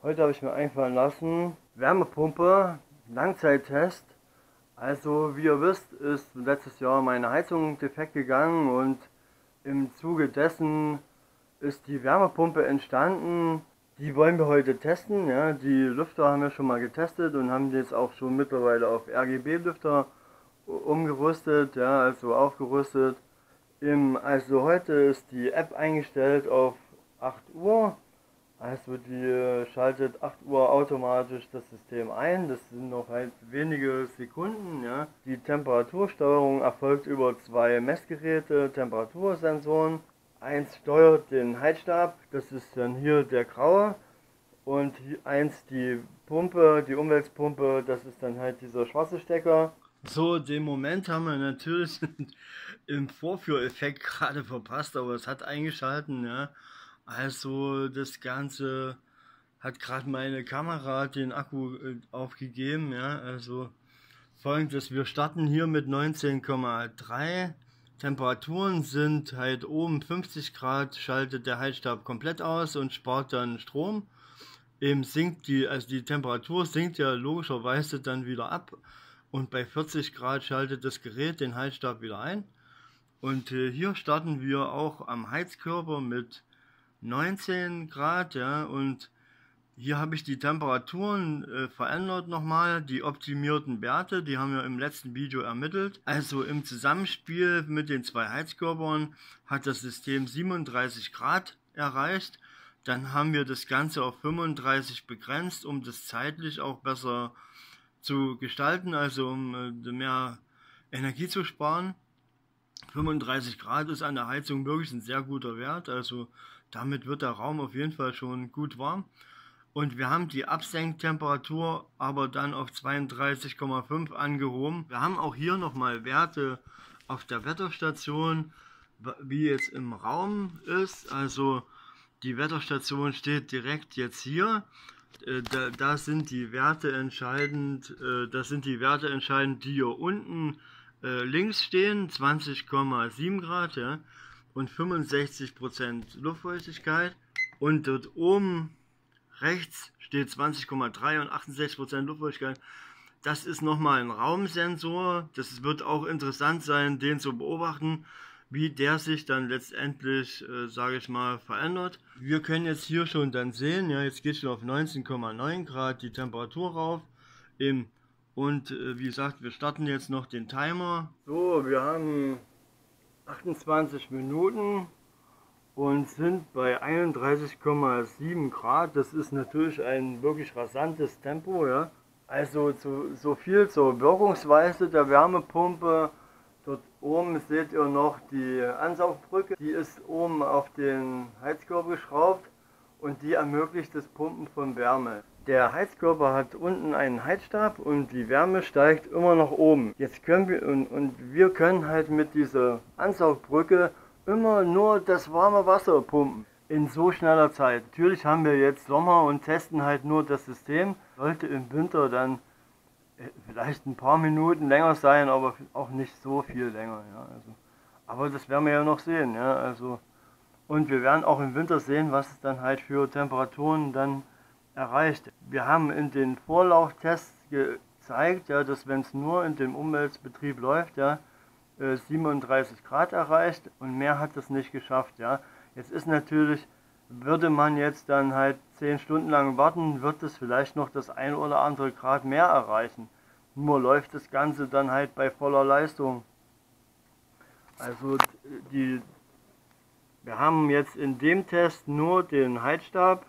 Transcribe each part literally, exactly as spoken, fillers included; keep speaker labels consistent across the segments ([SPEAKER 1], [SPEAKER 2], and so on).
[SPEAKER 1] Heute habe ich mir einfallen lassen, Wärmepumpe, Langzeittest. Also wie ihr wisst, ist letztes Jahr meine Heizung defekt gegangen und im Zuge dessen ist die Wärmepumpe entstanden. Die wollen wir heute testen. Ja. Die Lüfter haben wir schon mal getestet und haben jetzt auch schon mittlerweile auf R G B-Lüfter umgerüstet, ja, also aufgerüstet. Im, also heute ist die App eingestellt auf acht Uhr. Also die schaltet acht Uhr automatisch das System ein. Das sind noch halt wenige Sekunden. Ja. Die Temperatursteuerung erfolgt über zwei Messgeräte, Temperatursensoren. Eins steuert den Heizstab, das ist dann hier der graue. Und eins die Pumpe, die Umweltpumpe, das ist dann halt dieser schwarze Stecker. So, den Moment haben wir natürlich im Vorführeffekt gerade verpasst, aber es hat eingeschalten, ja. Also das Ganze hat gerade meine Kamera den Akku äh, aufgegeben, ja. Also folgendes, wir starten hier mit neunzehn Komma drei. Temperaturen sind halt oben fünfzig Grad, schaltet der Heizstab komplett aus und spart dann Strom. Eben sinkt die, also die Temperatur sinkt ja logischerweise dann wieder ab. Und bei vierzig Grad schaltet das Gerät den Heizstab wieder ein. Und äh, hier starten wir auch am Heizkörper mit neunzehn Grad, ja, und hier habe ich die Temperaturen äh, verändert nochmal, die optimierten Werte, die haben wir im letzten Video ermittelt. Also im Zusammenspiel mit den zwei Heizkörpern hat das System siebenunddreißig Grad erreicht. Dann haben wir das Ganze auf fünfunddreißig begrenzt, um das zeitlich auch besser zu gestalten, also um äh, mehr Energie zu sparen. fünfunddreißig Grad ist an der Heizung wirklich ein sehr guter Wert, also damit wird der Raum auf jeden Fall schon gut warm. Und wir haben die Absenktemperatur aber dann auf zweiunddreißig Komma fünf angehoben. Wir haben auch hier nochmal Werte auf der Wetterstation, wie jetzt im Raum ist. Also die Wetterstation steht direkt jetzt hier. Da, da sind die Werte entscheidend, das sind die Werte entscheidend, die hier unten äh, links stehen, zwanzig Komma sieben Grad, ja, und fünfundsechzig Prozent Luftfeuchtigkeit. Und dort oben rechts steht zwanzig Komma drei und achtundsechzig Prozent Luftfeuchtigkeit. Das ist nochmal ein Raumsensor. Das wird auch interessant sein, den zu beobachten, wie der sich dann letztendlich, äh, sage ich mal, verändert. Wir können jetzt hier schon dann sehen, ja, jetzt geht schon auf neunzehn Komma neun Grad die Temperatur rauf. Im, und äh, wie gesagt, wir starten jetzt noch den Timer. So, wir haben achtundzwanzig Minuten und sind bei einunddreißig Komma sieben Grad. Das ist natürlich ein wirklich rasantes Tempo, ja. Also zu, so viel zur Wirkungsweise der Wärmepumpe. Dort oben seht ihr noch die Ansaugbrücke, die ist oben auf den Heizkörper geschraubt und die ermöglicht das Pumpen von Wärme. Der Heizkörper hat unten einen Heizstab und die Wärme steigt immer nach oben. Jetzt können wir und, und wir können halt mit dieser Ansaugbrücke immer nur das warme Wasser pumpen in so schneller Zeit. Natürlich haben wir jetzt Sommer und testen halt nur das System. Sollte im Winter dann vielleicht ein paar Minuten länger sein, aber auch nicht so viel länger. Ja, also, aber das werden wir ja noch sehen. Ja, also, und wir werden auch im Winter sehen, was es dann halt für Temperaturen dann erreicht. Wir haben in den Vorlauftests gezeigt, ja, dass wenn es nur in dem Umweltbetrieb läuft, ja, siebenunddreißig Grad erreicht und mehr hat es nicht geschafft. Ja. Jetzt ist natürlich, würde man jetzt dann halt zehn Stunden lang warten, wird es vielleicht noch das ein oder andere Grad mehr erreichen. Nur läuft das Ganze dann halt bei voller Leistung. Also die, wir haben jetzt in dem Test nur den Heizstab.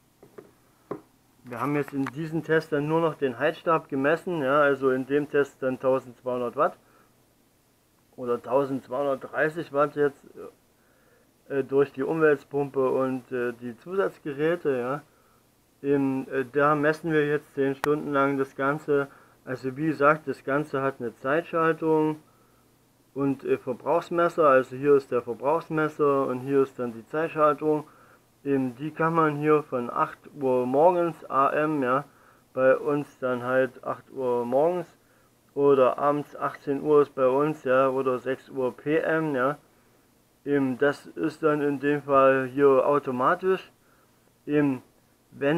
[SPEAKER 1] Wir haben jetzt in diesem Test dann nur noch den Heizstab gemessen, ja, also in dem Test dann eintausendzweihundert Watt oder eintausendzweihundertdreißig Watt jetzt äh, durch die Umweltpumpe und äh, die Zusatzgeräte, ja. Im, äh, da messen wir jetzt zehn Stunden lang das Ganze. Also wie gesagt, das Ganze hat eine Zeitschaltung und äh, Verbrauchsmesser. Also hier ist der Verbrauchsmesser und hier ist dann die Zeitschaltung. Ähm, die kann man hier von acht Uhr morgens A M, ja, bei uns dann halt acht Uhr morgens oder abends achtzehn Uhr ist bei uns, ja, oder sechs Uhr P M, ja. Ähm, das ist dann in dem Fall hier automatisch. Ähm, wenn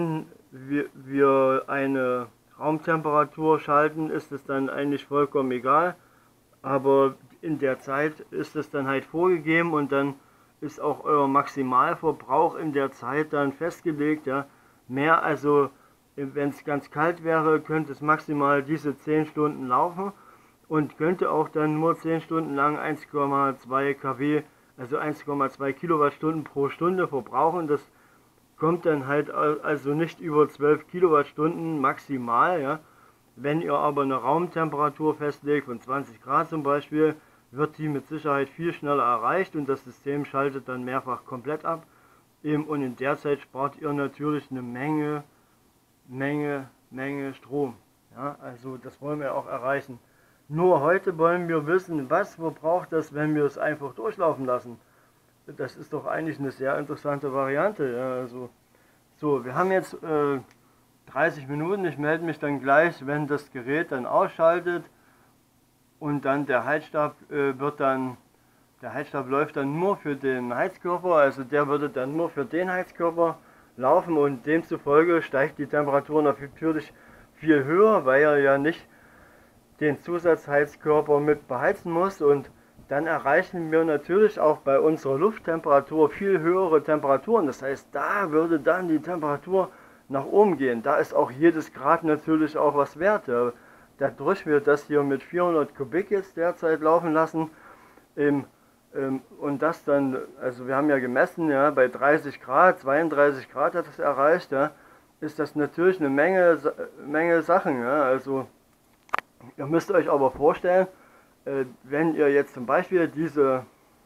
[SPEAKER 1] wir, wir eine Raumtemperatur schalten, ist es dann eigentlich vollkommen egal, aber in der Zeit ist es dann halt vorgegeben und dann ist auch euer Maximalverbrauch in der Zeit dann festgelegt. Ja. Mehr, also wenn es ganz kalt wäre, könnte es maximal diese zehn Stunden laufen und könnte auch dann nur zehn Stunden lang eins Komma zwei Kilowatt, also eins Komma zwei Kilowattstunden pro Stunde verbrauchen. Das kommt dann halt also nicht über zwölf Kilowattstunden maximal. Ja. Wenn ihr aber eine Raumtemperatur festlegt von zwanzig Grad zum Beispiel, wird die mit Sicherheit viel schneller erreicht und das System schaltet dann mehrfach komplett ab. Und in der Zeit spart ihr natürlich eine Menge, Menge, Menge Strom. Ja, also das wollen wir auch erreichen. Nur heute wollen wir wissen, was verbraucht das, wenn wir es einfach durchlaufen lassen. Das ist doch eigentlich eine sehr interessante Variante. Ja, also, so, wir haben jetzt äh, dreißig Minuten. Ich melde mich dann gleich, wenn das Gerät dann ausschaltet. Und dann der Heizstab äh, wird dann, der Heizstab läuft dann nur für den Heizkörper, also der würde dann nur für den Heizkörper laufen und demzufolge steigt die Temperatur natürlich viel höher, weil er ja nicht den Zusatzheizkörper mit beheizen muss und dann erreichen wir natürlich auch bei unserer Lufttemperatur viel höhere Temperaturen. Das heißt, da würde dann die Temperatur nach oben gehen. Da ist auch jedes Grad natürlich auch was wert. Ja. Dadurch wir das hier mit vierhundert Kubik jetzt derzeit laufen lassen ähm, ähm, und das dann, also wir haben ja gemessen, ja, bei dreißig Grad, zweiunddreißig Grad hat es erreicht, ja, ist das natürlich eine Menge, Menge Sachen. Ja. Also ihr müsst euch aber vorstellen, äh, wenn ihr jetzt zum Beispiel diese,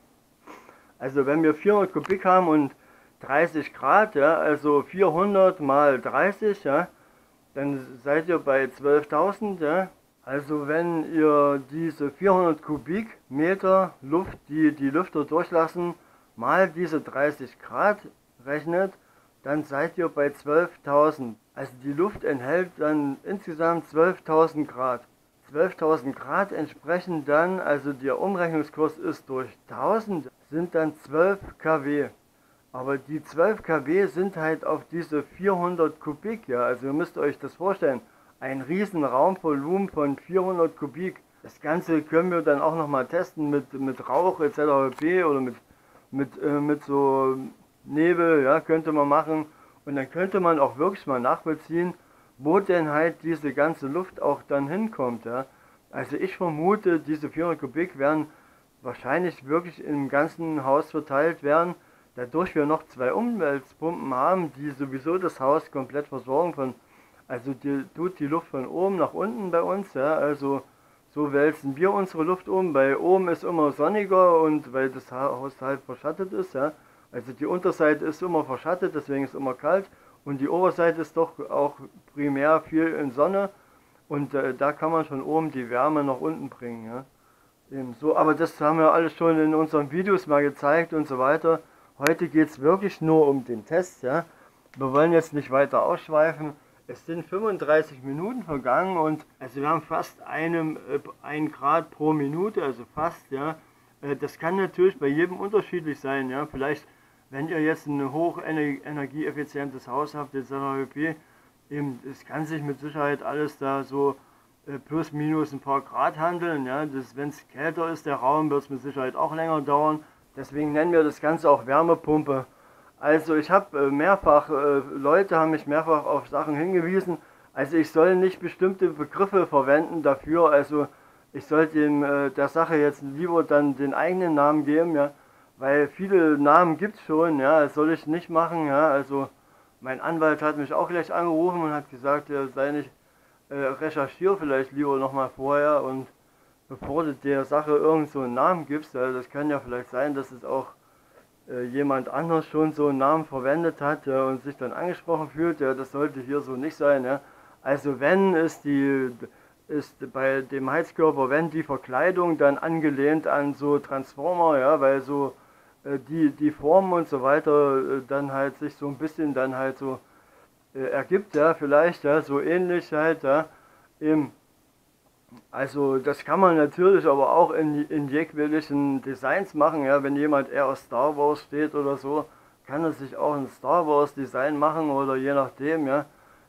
[SPEAKER 1] also wenn wir vierhundert Kubik haben und dreißig Grad, ja, also vierhundert mal dreißig, ja, dann seid ihr bei zwölftausend. Ja. Also wenn ihr diese vierhundert Kubikmeter Luft, die die Lüfter durchlassen, mal diese dreißig Grad rechnet, dann seid ihr bei zwölftausend. Also die Luft enthält dann insgesamt zwölftausend Grad. zwölftausend Grad entsprechen dann, also der Umrechnungskurs ist durch tausend, sind dann zwölf Kilowatt. Aber die zwölf Kilowatt sind halt auf diese vierhundert Kubik, ja, also ihr müsst euch das vorstellen, ein riesen Raumvolumen von vierhundert Kubik. Das Ganze können wir dann auch nochmal testen mit, mit Rauch et cetera pp. Oder mit, mit, äh, mit so Nebel, ja, könnte man machen. Und dann könnte man auch wirklich mal nachvollziehen, wo denn halt diese ganze Luft auch dann hinkommt. Ja. Also ich vermute, diese vierhundert Kubik werden wahrscheinlich wirklich im ganzen Haus verteilt werden. Dadurch wir noch zwei Umweltpumpen haben, die sowieso das Haus komplett versorgen von, also die tut die Luft von oben nach unten bei uns, ja, also so wälzen wir unsere Luft um. Bei oben ist immer sonniger und weil das Haus halt verschattet ist, ja, also die Unterseite ist immer verschattet, deswegen ist es immer kalt und die Oberseite ist doch auch primär viel in Sonne und äh, da kann man von oben die Wärme nach unten bringen, ja. Eben so, aber das haben wir alles schon in unseren Videos mal gezeigt und so weiter. Heute geht es wirklich nur um den Test, ja. Wir wollen jetzt nicht weiter ausschweifen. Es sind fünfunddreißig Minuten vergangen und also wir haben fast einem, äh, ein Grad pro Minute, also fast, ja. Äh, das kann natürlich bei jedem unterschiedlich sein, ja. Vielleicht, wenn ihr jetzt ein hoch energieeffizientes Haus habt, et cetera pp., eben, es kann sich mit Sicherheit alles da so äh, plus minus ein paar Grad handeln, ja. Wenn es kälter ist, der Raum, wird es mit Sicherheit auch länger dauern. Deswegen nennen wir das Ganze auch Wärmepumpe. Also ich habe äh, mehrfach, äh, Leute haben mich mehrfach auf Sachen hingewiesen. Also ich soll nicht bestimmte Begriffe verwenden dafür. Also ich soll dem, äh, der Sache jetzt lieber dann den eigenen Namen geben, ja. Weil viele Namen gibt es schon, ja. Das soll ich nicht machen, ja. Also mein Anwalt hat mich auch gleich angerufen und hat gesagt, er sei nicht, äh, recherchiere vielleicht lieber nochmal vorher und bevor du der Sache irgend so einen Namen gibst, ja, das kann ja vielleicht sein, dass es auch äh, jemand anders schon so einen Namen verwendet hat, ja, und sich dann angesprochen fühlt, ja, das sollte hier so nicht sein. Ja. Also wenn ist die ist bei dem Heizkörper, wenn die Verkleidung dann angelehnt an so Transformer, ja, weil so äh, die, die Formen und so weiter äh, dann halt sich so ein bisschen dann halt so äh, ergibt, ja, vielleicht, ja, so ähnlich halt, ja, im Also das kann man natürlich aber auch in, in jeglichen Designs machen, ja, wenn jemand eher aus Star Wars steht oder so, kann er sich auch ein Star Wars Design machen oder je nachdem, ja.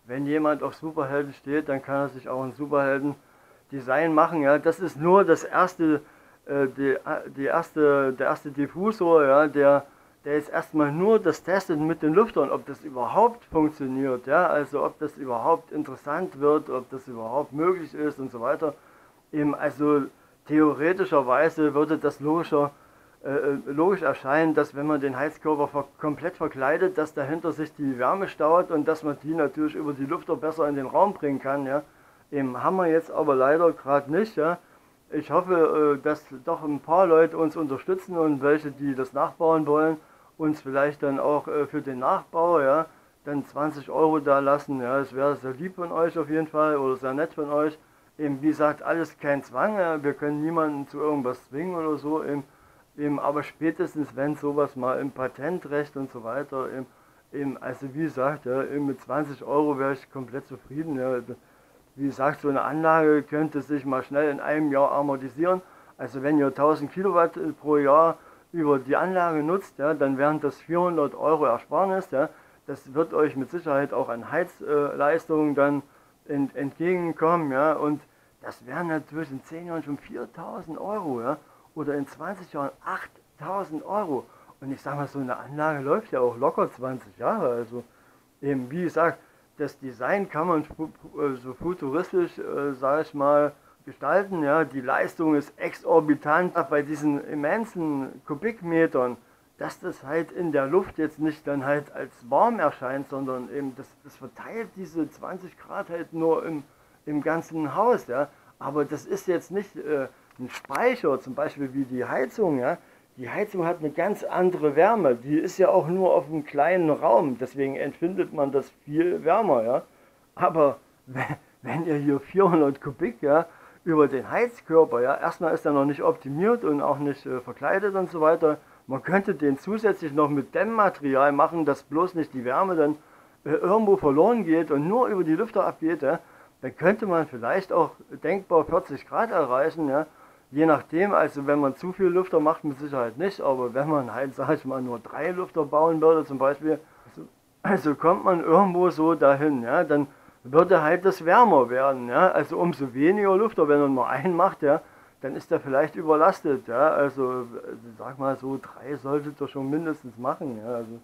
[SPEAKER 1] wenn jemand auf Superhelden steht, dann kann er sich auch ein Superhelden-Design machen. Ja. Das ist nur das erste, äh, die, die erste, der erste Diffusor, ja, der, der jetzt erstmal nur das testet mit den Lüftern, ob das überhaupt funktioniert, ja, also ob das überhaupt interessant wird, ob das überhaupt möglich ist und so weiter. Eben, also theoretischerweise würde das logischer, äh, logisch erscheinen, dass wenn man den Heizkörper ver komplett verkleidet, dass dahinter sich die Wärme staut und dass man die natürlich über die Lüfter besser in den Raum bringen kann. Ja. Eben haben wir jetzt aber leider gerade nicht. Ja. Ich hoffe, äh, dass doch ein paar Leute uns unterstützen und welche, die das nachbauen wollen, uns vielleicht dann auch äh, für den Nachbau, ja, dann zwanzig Euro da lassen. Ja. Das wäre sehr lieb von euch auf jeden Fall oder sehr nett von euch. Eben, wie gesagt, alles kein Zwang, ja. Wir können niemanden zu irgendwas zwingen oder so, eben, eben, aber spätestens wenn sowas mal im Patentrecht und so weiter, eben, eben, also wie gesagt, ja, eben mit zwanzig Euro wäre ich komplett zufrieden. Ja. Wie gesagt, so eine Anlage könnte sich mal schnell in einem Jahr amortisieren. Also wenn ihr tausend Kilowatt pro Jahr über die Anlage nutzt, ja, dann wären das vierhundert Euro Ersparnis. Ja. Das wird euch mit Sicherheit auch an Heizleistungen dann ent, entgegenkommen. Ja. Und das wären natürlich in zehn Jahren schon viertausend Euro, ja, oder in zwanzig Jahren achttausend Euro. Und ich sage mal, so eine Anlage läuft ja auch locker zwanzig Jahre. Also eben, wie gesagt, das Design kann man so futuristisch, äh, sage ich mal, gestalten. Ja. Die Leistung ist exorbitant bei diesen immensen Kubikmetern, dass das halt in der Luft jetzt nicht dann halt als warm erscheint, sondern eben das, das verteilt diese zwanzig Grad halt nur im, im ganzen Haus. Ja. Aber das ist jetzt nicht äh, ein Speicher, zum Beispiel wie die Heizung. Ja. Die Heizung hat eine ganz andere Wärme, die ist ja auch nur auf einem kleinen Raum, deswegen empfindet man das viel wärmer, ja. Aber wenn, wenn ihr hier vierhundert Kubik, ja, über den Heizkörper, ja, erstmal ist er noch nicht optimiert und auch nicht äh, verkleidet und so weiter. Man könnte den zusätzlich noch mit Dämmmaterial machen, dass bloß nicht die Wärme dann äh, irgendwo verloren geht und nur über die Lüfter abgeht, ja. Dann könnte man vielleicht auch denkbar vierzig Grad erreichen, ja. Je nachdem, also wenn man zu viel Lüfter macht, mit Sicherheit nicht, aber wenn man halt, sag ich mal, nur drei Lüfter bauen würde zum Beispiel, also, also kommt man irgendwo so dahin, ja, dann würde halt das wärmer werden, ja, also umso weniger Lüfter, wenn man nur einen macht, ja, dann ist der vielleicht überlastet, ja, also sag mal so, drei solltet ihr schon mindestens machen, ja, also,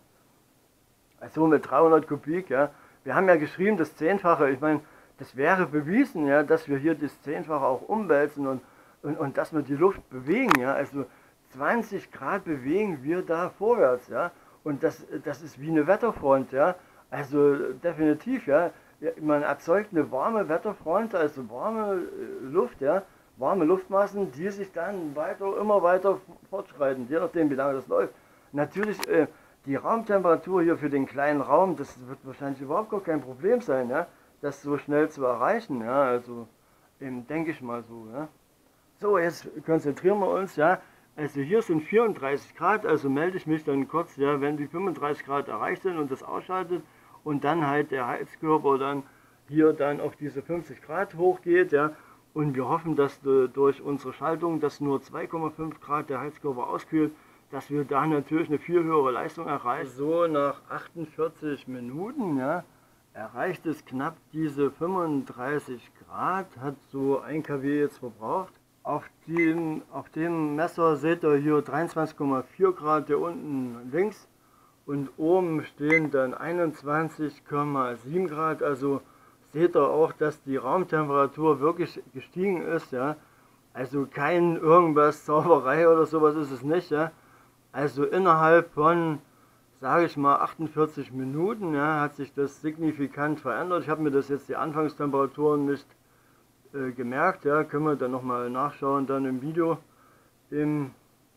[SPEAKER 1] also mit dreihundert Kubik, ja, wir haben ja geschrieben, das Zehnfache, ich meine, das wäre bewiesen, ja, dass wir hier das Zehnfache auch umwälzen und Und, und dass wir die Luft bewegen, ja, also zwanzig Grad bewegen wir da vorwärts, ja, und das, das ist wie eine Wetterfront, ja, also definitiv, ja, man erzeugt eine warme Wetterfront, also warme Luft, ja, warme Luftmassen, die sich dann weiter, immer weiter fortschreiten, je nachdem wie lange das läuft. Natürlich, äh, die Raumtemperatur hier für den kleinen Raum, das wird wahrscheinlich überhaupt gar kein Problem sein, ja, das so schnell zu erreichen, ja, also eben denke ich mal so, ja. So, jetzt konzentrieren wir uns, ja, also hier sind vierunddreißig Grad, also melde ich mich dann kurz, ja, wenn die fünfunddreißig Grad erreicht sind und das ausschaltet und dann halt der Heizkörper dann hier dann auf diese fünfzig Grad hochgeht, ja, und wir hoffen, dass durch unsere Schaltung, dass nur zwei Komma fünf Grad der Heizkörper auskühlt, dass wir da natürlich eine viel höhere Leistung erreichen. So, nach achtundvierzig Minuten, ja, erreicht es knapp diese fünfunddreißig Grad, hat so ein Kilowatt jetzt verbraucht. Auf dem, auf dem Messer seht ihr hier dreiundzwanzig Komma vier Grad hier unten links und oben stehen dann einundzwanzig Komma sieben Grad. Also seht ihr auch, dass die Raumtemperatur wirklich gestiegen ist. Ja. Also kein irgendwas Zauberei oder sowas ist es nicht. Ja. Also innerhalb von, sage ich mal, achtundvierzig Minuten, ja, hat sich das signifikant verändert. Ich habe mir das jetzt die Anfangstemperaturen nicht Äh, gemerkt, ja, können wir dann nochmal nachschauen, dann im Video. Im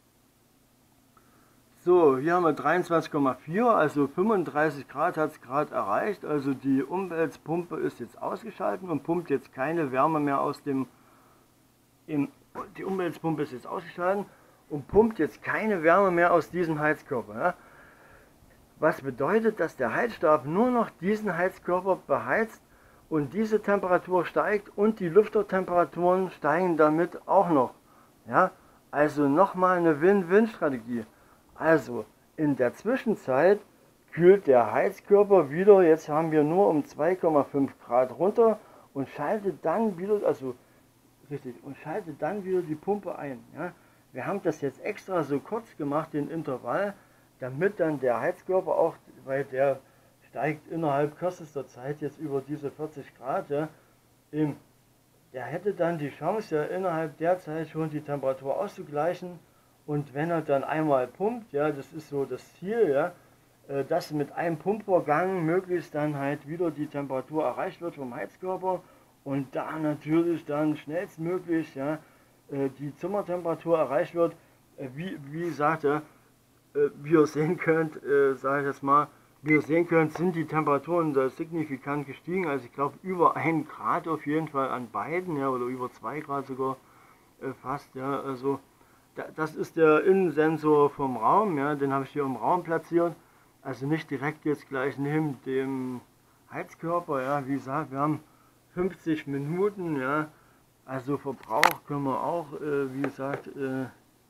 [SPEAKER 1] so, hier haben wir dreiundzwanzig Komma vier, also fünfunddreißig Grad hat es gerade erreicht, also die Umweltpumpe ist jetzt ausgeschaltet und pumpt jetzt keine Wärme mehr aus dem, im, die Umweltpumpe ist jetzt ausgeschaltet und pumpt jetzt keine Wärme mehr aus diesem Heizkörper. Ja. Was bedeutet, dass der Heizstab nur noch diesen Heizkörper beheizt, und diese Temperatur steigt und die Lüftertemperaturen steigen damit auch noch. Ja? Also nochmal eine Win-Win-Strategie. Also in der Zwischenzeit kühlt der Heizkörper wieder, jetzt haben wir nur um zwei Komma fünf Grad runter und schaltet dann wieder, also richtig, und schaltet dann wieder die Pumpe ein. Ja. Wir haben das jetzt extra so kurz gemacht, den Intervall, damit dann der Heizkörper auch, weil der steigt innerhalb kürzester Zeit jetzt über diese vierzig Grad, ja, im, der hätte dann die Chance, ja, innerhalb der Zeit schon die Temperatur auszugleichen. Und wenn er dann einmal pumpt, ja, das ist so das Ziel, ja, dass mit einem Pumpvorgang möglichst dann halt wieder die Temperatur erreicht wird vom Heizkörper und da natürlich dann schnellstmöglich, ja, die Zimmertemperatur erreicht wird. Wie, wie gesagt, ja, wie ihr sehen könnt, sage ich jetzt mal, wie ihr sehen könnt, sind die Temperaturen da signifikant gestiegen. Also ich glaube über ein Grad auf jeden Fall an beiden, ja, oder über zwei Grad sogar äh, fast. Ja, also da, das ist der Innensensor vom Raum, ja, den habe ich hier im Raum platziert. Also nicht direkt jetzt gleich neben dem Heizkörper, ja, wie gesagt, wir haben fünfzig Minuten, ja, also Verbrauch können wir auch, äh, wie gesagt, äh,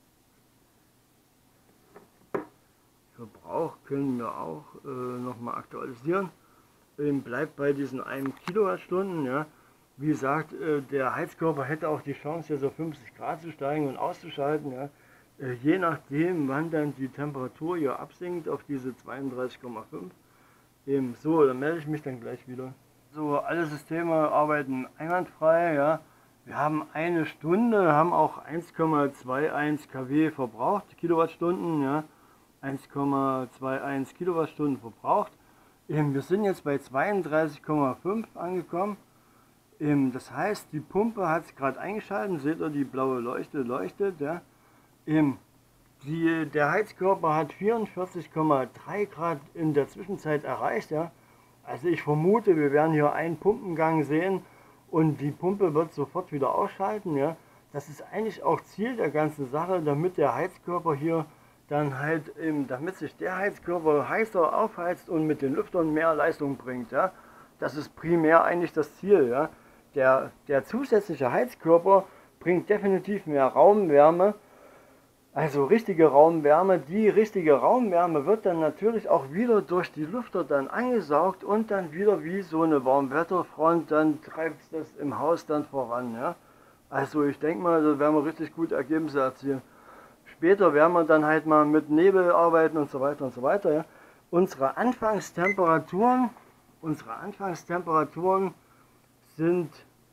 [SPEAKER 1] Verbrauch können wir auch äh, nochmal aktualisieren. Ähm, bleibt bei diesen einen Kilowattstunden, ja. Wie gesagt, äh, der Heizkörper hätte auch die Chance, jetzt auf fünfzig Grad zu steigen und auszuschalten, ja. Äh, je nachdem, wann dann die Temperatur hier absinkt auf diese zweiunddreißig Komma fünf. Ähm, so, dann melde ich mich dann gleich wieder. So, alle Systeme arbeiten einwandfrei, ja. Wir haben eine Stunde, haben auch eins Komma einundzwanzig Kilowatt verbraucht, Kilowattstunden, ja. eins Komma einundzwanzig Kilowattstunden verbraucht. Wir sind jetzt bei zweiunddreißig Komma fünf angekommen. Das heißt, die Pumpe hat es gerade eingeschaltet. Seht ihr, die blaue Leuchte leuchtet. Ja. Die, der Heizkörper hat vierundvierzig Komma drei Grad in der Zwischenzeit erreicht. Ja. Also ich vermute, wir werden hier einen Pumpengang sehen und die Pumpe wird sofort wieder ausschalten. Ja. Das ist eigentlich auch Ziel der ganzen Sache, damit der Heizkörper hier dann halt, eben, damit sich der Heizkörper heißer aufheizt und mit den Lüftern mehr Leistung bringt. Ja? Das ist primär eigentlich das Ziel. Ja? Der, der zusätzliche Heizkörper bringt definitiv mehr Raumwärme, also richtige Raumwärme. Die richtige Raumwärme wird dann natürlich auch wieder durch die Lüfter dann angesaugt und dann wieder wie so eine Warmwetterfront, dann treibt es das im Haus dann voran. Ja? Also ich denke mal, da werden wir richtig gute Ergebnisse erzielen. Später werden wir dann halt mal mit Nebel arbeiten und so weiter und so weiter. Ja. Unsere Anfangstemperaturen, unsere Anfangstemperaturen sind,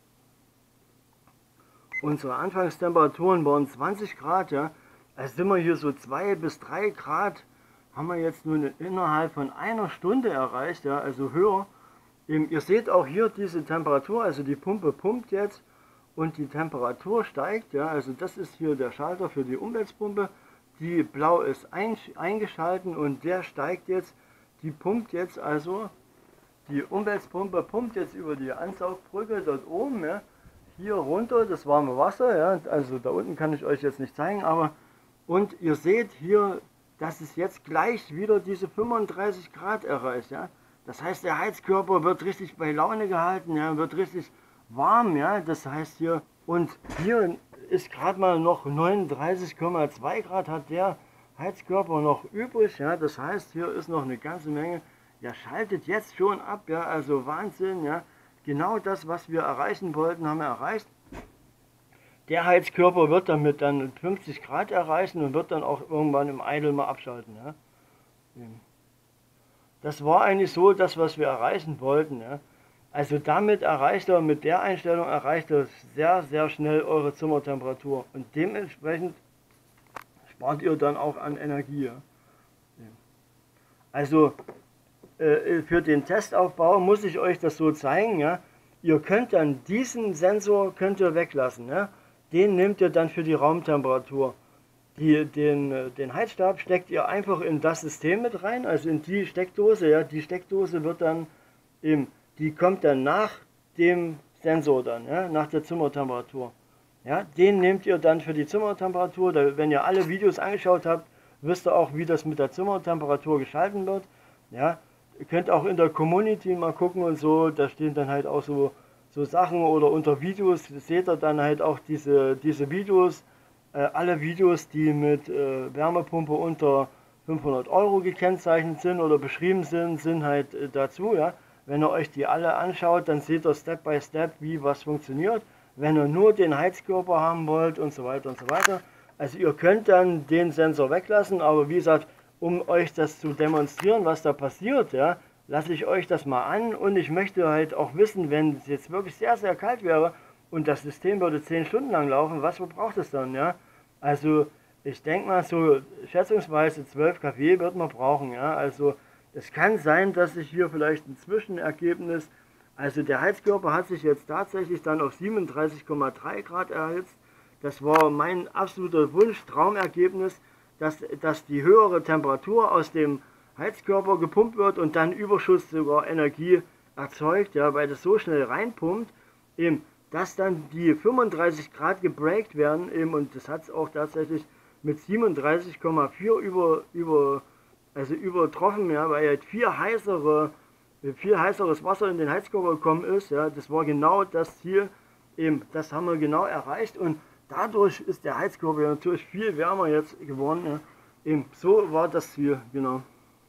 [SPEAKER 1] unsere Anfangstemperaturen waren zwanzig Grad. Ja. Also sind wir hier so zwei bis drei Grad, haben wir jetzt nun innerhalb von einer Stunde erreicht, ja, also höher. Eben, ihr seht auch hier diese Temperatur, also die Pumpe pumpt jetzt. Und die Temperatur steigt, ja, also das ist hier der Schalter für die Umweltpumpe. Die blau ist eingeschalten und der steigt jetzt, die pumpt jetzt also, die Umweltpumpe pumpt jetzt über die Ansaugbrücke dort oben, ja, hier runter, das warme Wasser, ja, also da unten kann ich euch jetzt nicht zeigen, aber, und ihr seht hier, dass es jetzt gleich wieder diese fünfunddreißig Grad erreicht, ja. Das heißt, der Heizkörper wird richtig bei Laune gehalten, ja, wird richtig warm, ja, das heißt hier, und hier ist gerade mal noch neununddreißig Komma zwei Grad hat der Heizkörper noch übrig, ja, das heißt, hier ist noch eine ganze Menge, ja, schaltet jetzt schon ab, ja, also Wahnsinn, ja, genau das, was wir erreichen wollten, haben wir erreicht. Der Heizkörper wird damit dann fünfzig Grad erreichen und wird dann auch irgendwann im Idle mal abschalten, ja. Das war eigentlich so das, was wir erreichen wollten, ja. Also damit erreicht er, mit der Einstellung erreicht er sehr, sehr schnell eure Zimmertemperatur und dementsprechend spart ihr dann auch an Energie. Ja. Also äh, für den Testaufbau muss ich euch das so zeigen. Ja. Ihr könnt dann diesen Sensor könnt ihr weglassen. Ja. Den nehmt ihr dann für die Raumtemperatur. Die, den, den Heizstab steckt ihr einfach in das System mit rein, also in die Steckdose. Ja. Die Steckdose wird dann eben die kommt dann nach dem Sensor dann, ja, nach der Zimmertemperatur. Ja, den nehmt ihr dann für die Zimmertemperatur. Da, wenn ihr alle Videos angeschaut habt, wisst ihr auch, wie das mit der Zimmertemperatur geschalten wird. Ja, ihr könnt auch in der Community mal gucken und so, da stehen dann halt auch so, so Sachen oder unter Videos seht ihr dann halt auch diese, diese Videos, äh, alle Videos, die mit äh, Wärmepumpe unter fünfhundert Euro gekennzeichnet sind oder beschrieben sind, sind halt äh, dazu, ja. Wenn ihr euch die alle anschaut, dann seht ihr Step by Step, wie was funktioniert. Wenn ihr nur den Heizkörper haben wollt und so weiter und so weiter. Also ihr könnt dann den Sensor weglassen, aber wie gesagt, um euch das zu demonstrieren, was da passiert, ja, lasse ich euch das mal an und ich möchte halt auch wissen, wenn es jetzt wirklich sehr, sehr kalt wäre und das System würde zehn Stunden lang laufen, was braucht es dann, ja? Also ich denke mal so schätzungsweise zwölf kW wird man brauchen, ja, also es kann sein, dass sich hier vielleicht ein Zwischenergebnis, also der Heizkörper hat sich jetzt tatsächlich dann auf siebenunddreißig Komma drei Grad erhitzt. Das war mein absoluter Wunsch, Traumergebnis, dass, dass die höhere Temperatur aus dem Heizkörper gepumpt wird und dann Überschuss sogar Energie erzeugt, ja, weil das so schnell reinpumpt, eben, dass dann die fünfunddreißig Grad gebreakt werden, eben, und das hat es auch tatsächlich mit siebenunddreißig Komma vier über, über, also übertroffen, ja, weil halt viel heißere, viel heißeres Wasser in den Heizkörper gekommen ist, ja, das war genau das Ziel, eben, das haben wir genau erreicht und dadurch ist der Heizkörper natürlich viel wärmer jetzt geworden. Ja. Eben, so war das Ziel, genau.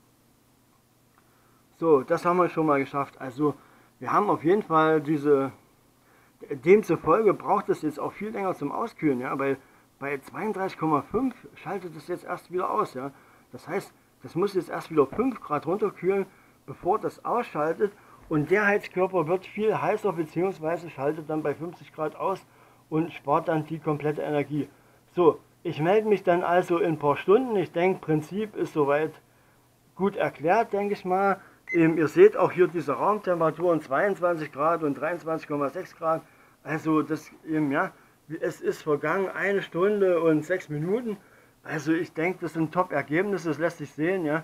[SPEAKER 1] So, das haben wir schon mal geschafft. Also, wir haben auf jeden Fall diese, demzufolge braucht es jetzt auch viel länger zum Auskühlen, ja, weil bei zweiunddreißig Komma fünf schaltet es jetzt erst wieder aus, ja. Das heißt, das muss jetzt erst wieder fünf Grad runterkühlen, bevor das ausschaltet und der Heizkörper wird viel heißer bzw. schaltet dann bei fünfzig Grad aus und spart dann die komplette Energie. So, ich melde mich dann also in ein paar Stunden. Ich denke, Prinzip ist soweit gut erklärt, denke ich mal. Ähm, ihr seht auch hier diese Raumtemperaturen zweiundzwanzig Grad und dreiundzwanzig Komma sechs Grad. Also das, ähm, ja, es ist vergangen eine Stunde und sechs Minuten. Also ich denke, das sind Top-Ergebnisse, das lässt sich sehen, ja.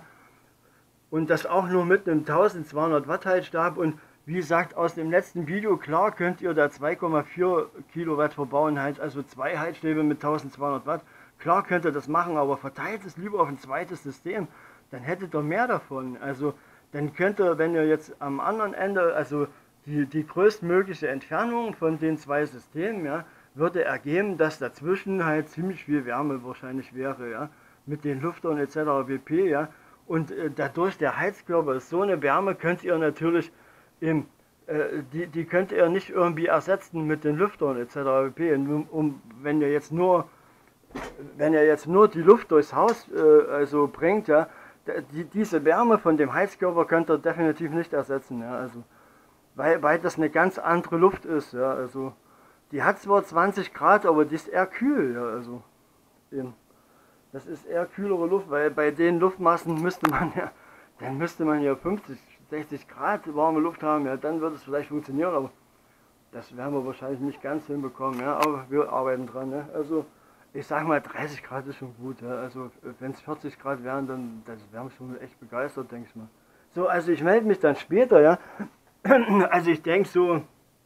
[SPEAKER 1] Und das auch nur mit einem eintausendzweihundert Watt Heizstab und wie gesagt, aus dem letzten Video, klar könnt ihr da zwei Komma vier Kilowatt verbauen, also zwei Heizstäbe mit eintausendzweihundert Watt. Klar könnt ihr das machen, aber verteilt es lieber auf ein zweites System, dann hättet ihr mehr davon. Also dann könnt ihr, wenn ihr jetzt am anderen Ende, also die, die größtmögliche Entfernung von den zwei Systemen, ja, würde ergeben, dass dazwischen halt ziemlich viel Wärme wahrscheinlich wäre, ja, mit den Lüftern et cetera pp. Ja. Und äh, dadurch der Heizkörper ist so eine Wärme, könnt ihr natürlich Im, äh, die, die könnt ihr nicht irgendwie ersetzen mit den Lüftern et cetera pp. Um, um, wenn ihr jetzt nur, wenn ihr jetzt nur die Luft durchs Haus äh, also bringt, ja, die, diese Wärme von dem Heizkörper könnt ihr definitiv nicht ersetzen, ja, also, weil, weil das eine ganz andere Luft ist, ja, also die hat zwar zwanzig Grad, aber die ist eher kühl, ja, also eben. Das ist eher kühlere Luft, weil bei den Luftmassen müsste man ja, dann müsste man ja fünfzig, sechzig Grad warme Luft haben, ja, dann wird es vielleicht funktionieren, aber das werden wir wahrscheinlich nicht ganz hinbekommen, ja, aber wir arbeiten dran, ne? Also ich sag mal dreißig Grad ist schon gut, ja, also wenn es vierzig Grad wären, dann das wären wir schon echt begeistert, denke ich mal. So, also ich melde mich dann später, ja, also ich denke so,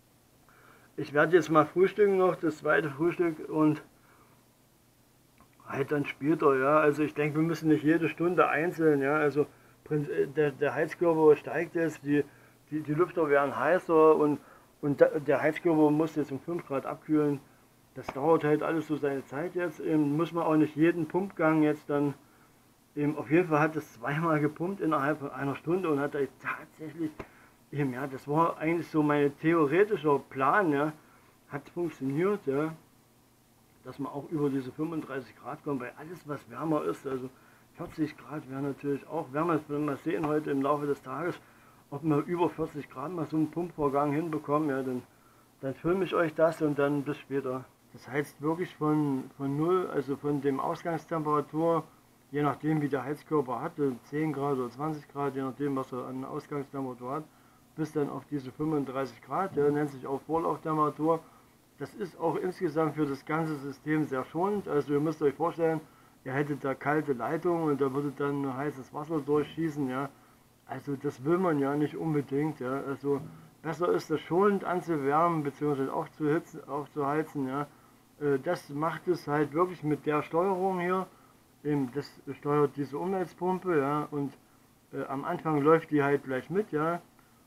[SPEAKER 1] ich werde jetzt mal frühstücken noch, das zweite Frühstück und halt dann später, ja, also ich denke, wir müssen nicht jede Stunde einzeln, ja, also der, der Heizkörper steigt jetzt, die, die, die Lüfter werden heißer und, und der Heizkörper muss jetzt um fünf Grad abkühlen. Das dauert halt alles so seine Zeit jetzt. Eben muss man auch nicht jeden Pumpgang jetzt dann, eben auf jeden Fall hat es zweimal gepumpt innerhalb von einer Stunde und hat tatsächlich, eben, ja, das war eigentlich so mein theoretischer Plan, ja, hat funktioniert, ja, dass man auch über diese fünfunddreißig Grad kommt, weil alles was wärmer ist, also vierzig Grad wäre natürlich auch wärmer, das werden wir sehen heute im Laufe des Tages, ob wir über vierzig Grad mal so einen Pumpvorgang hinbekommen, ja, dann, dann filme ich euch das und dann bis später. Das heißt wirklich von, von null, also von dem Ausgangstemperatur, je nachdem wie der Heizkörper hatte, zehn Grad oder zwanzig Grad, je nachdem was er an Ausgangstemperatur hat, bis dann auf diese fünfunddreißig Grad, der nennt sich auch Vorlauftemperatur. Das ist auch insgesamt für das ganze System sehr schonend, also ihr müsst euch vorstellen, ihr hättet da kalte Leitungen und da würde dann heißes Wasser durchschießen, ja. Also das will man ja nicht unbedingt, ja. Also besser ist das schonend anzuwärmen bzw. auch zu hitzen, auch zu heizen, ja. Das macht es halt wirklich mit der Steuerung hier. Eben das steuert diese Umweltpumpe, ja, und äh, am Anfang läuft die halt gleich mit, ja.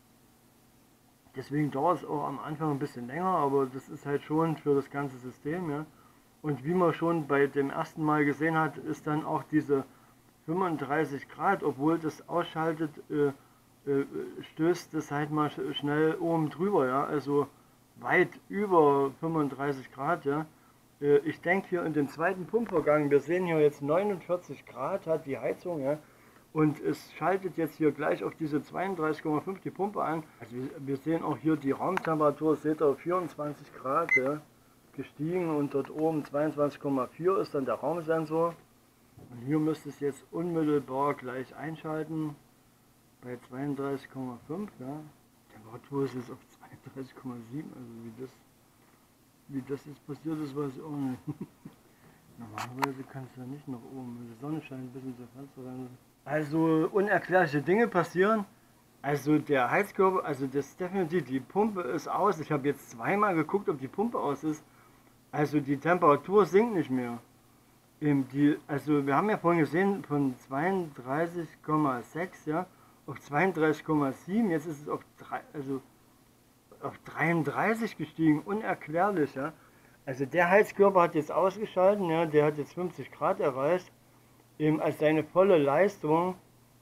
[SPEAKER 1] Deswegen dauert es auch am Anfang ein bisschen länger, aber das ist halt schon für das ganze System, ja. Und wie man schon bei dem ersten Mal gesehen hat, ist dann auch diese fünfunddreißig Grad, obwohl das ausschaltet, äh, äh, stößt das halt mal sch schnell oben drüber, ja, also weit über fünfunddreißig Grad, ja. Äh, ich denke hier in dem zweiten Pumpvorgang, wir sehen hier jetzt neunundvierzig Grad hat die Heizung, ja, und es schaltet jetzt hier gleich auf diese zweiunddreißig Komma fünf die Pumpe an. Also wir, wir sehen auch hier die Raumtemperatur, seht ihr, vierundzwanzig Grad, ja, gestiegen, und dort oben zweiundzwanzig Komma vier ist dann der Raumsensor. Und hier müsste es jetzt unmittelbar gleich einschalten bei zweiunddreißig Komma fünf, ja. Temperatur ist jetzt auf zweiunddreißig Komma sieben, also wie das, wie das jetzt passiert ist, weiß ich auch nicht. Normalerweise kann es ja nicht nach oben, wenn die Sonne scheint, ein bisschen zur Fenster rein. Also unerklärliche Dinge passieren. Also der Heizkörper, also das ist definitiv, die Pumpe ist aus. Ich habe jetzt zweimal geguckt, ob die Pumpe aus ist. Also die Temperatur sinkt nicht mehr. Die, also wir haben ja vorhin gesehen, von zweiunddreißig Komma sechs, ja, auf zweiunddreißig Komma sieben, jetzt ist es auf, drei, also auf dreiunddreißig gestiegen, unerklärlich, ja. Also der Heizkörper hat jetzt ausgeschalten, ja, der hat jetzt fünfzig Grad erreicht, eben als seine volle Leistung.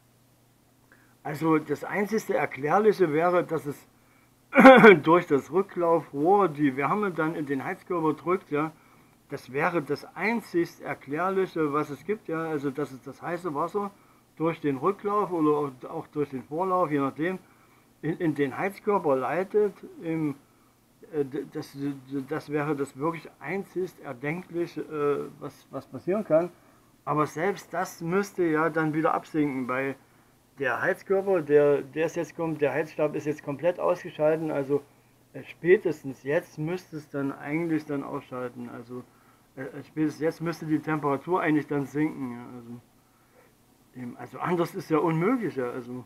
[SPEAKER 1] Also das einzige Erklärliche wäre, dass es durch das Rücklaufrohr die Wärme dann in den Heizkörper drückt, ja. Das wäre das einzig Erklärliche, was es gibt, ja, also dass es das heiße Wasser durch den Rücklauf oder auch durch den Vorlauf, je nachdem, in, in den Heizkörper leitet. Im, äh, das, das wäre das wirklich einzig erdenklich, äh, was, was passieren kann. Aber selbst das müsste ja dann wieder absinken, weil der Heizkörper, der, der ist jetzt kommt, der Heizstab ist jetzt komplett ausgeschaltet, also äh, spätestens jetzt müsste es dann eigentlich dann ausschalten, also äh, spätestens jetzt müsste die Temperatur eigentlich dann sinken, ja, also, eben, also anders ist ja unmöglich, ja, also,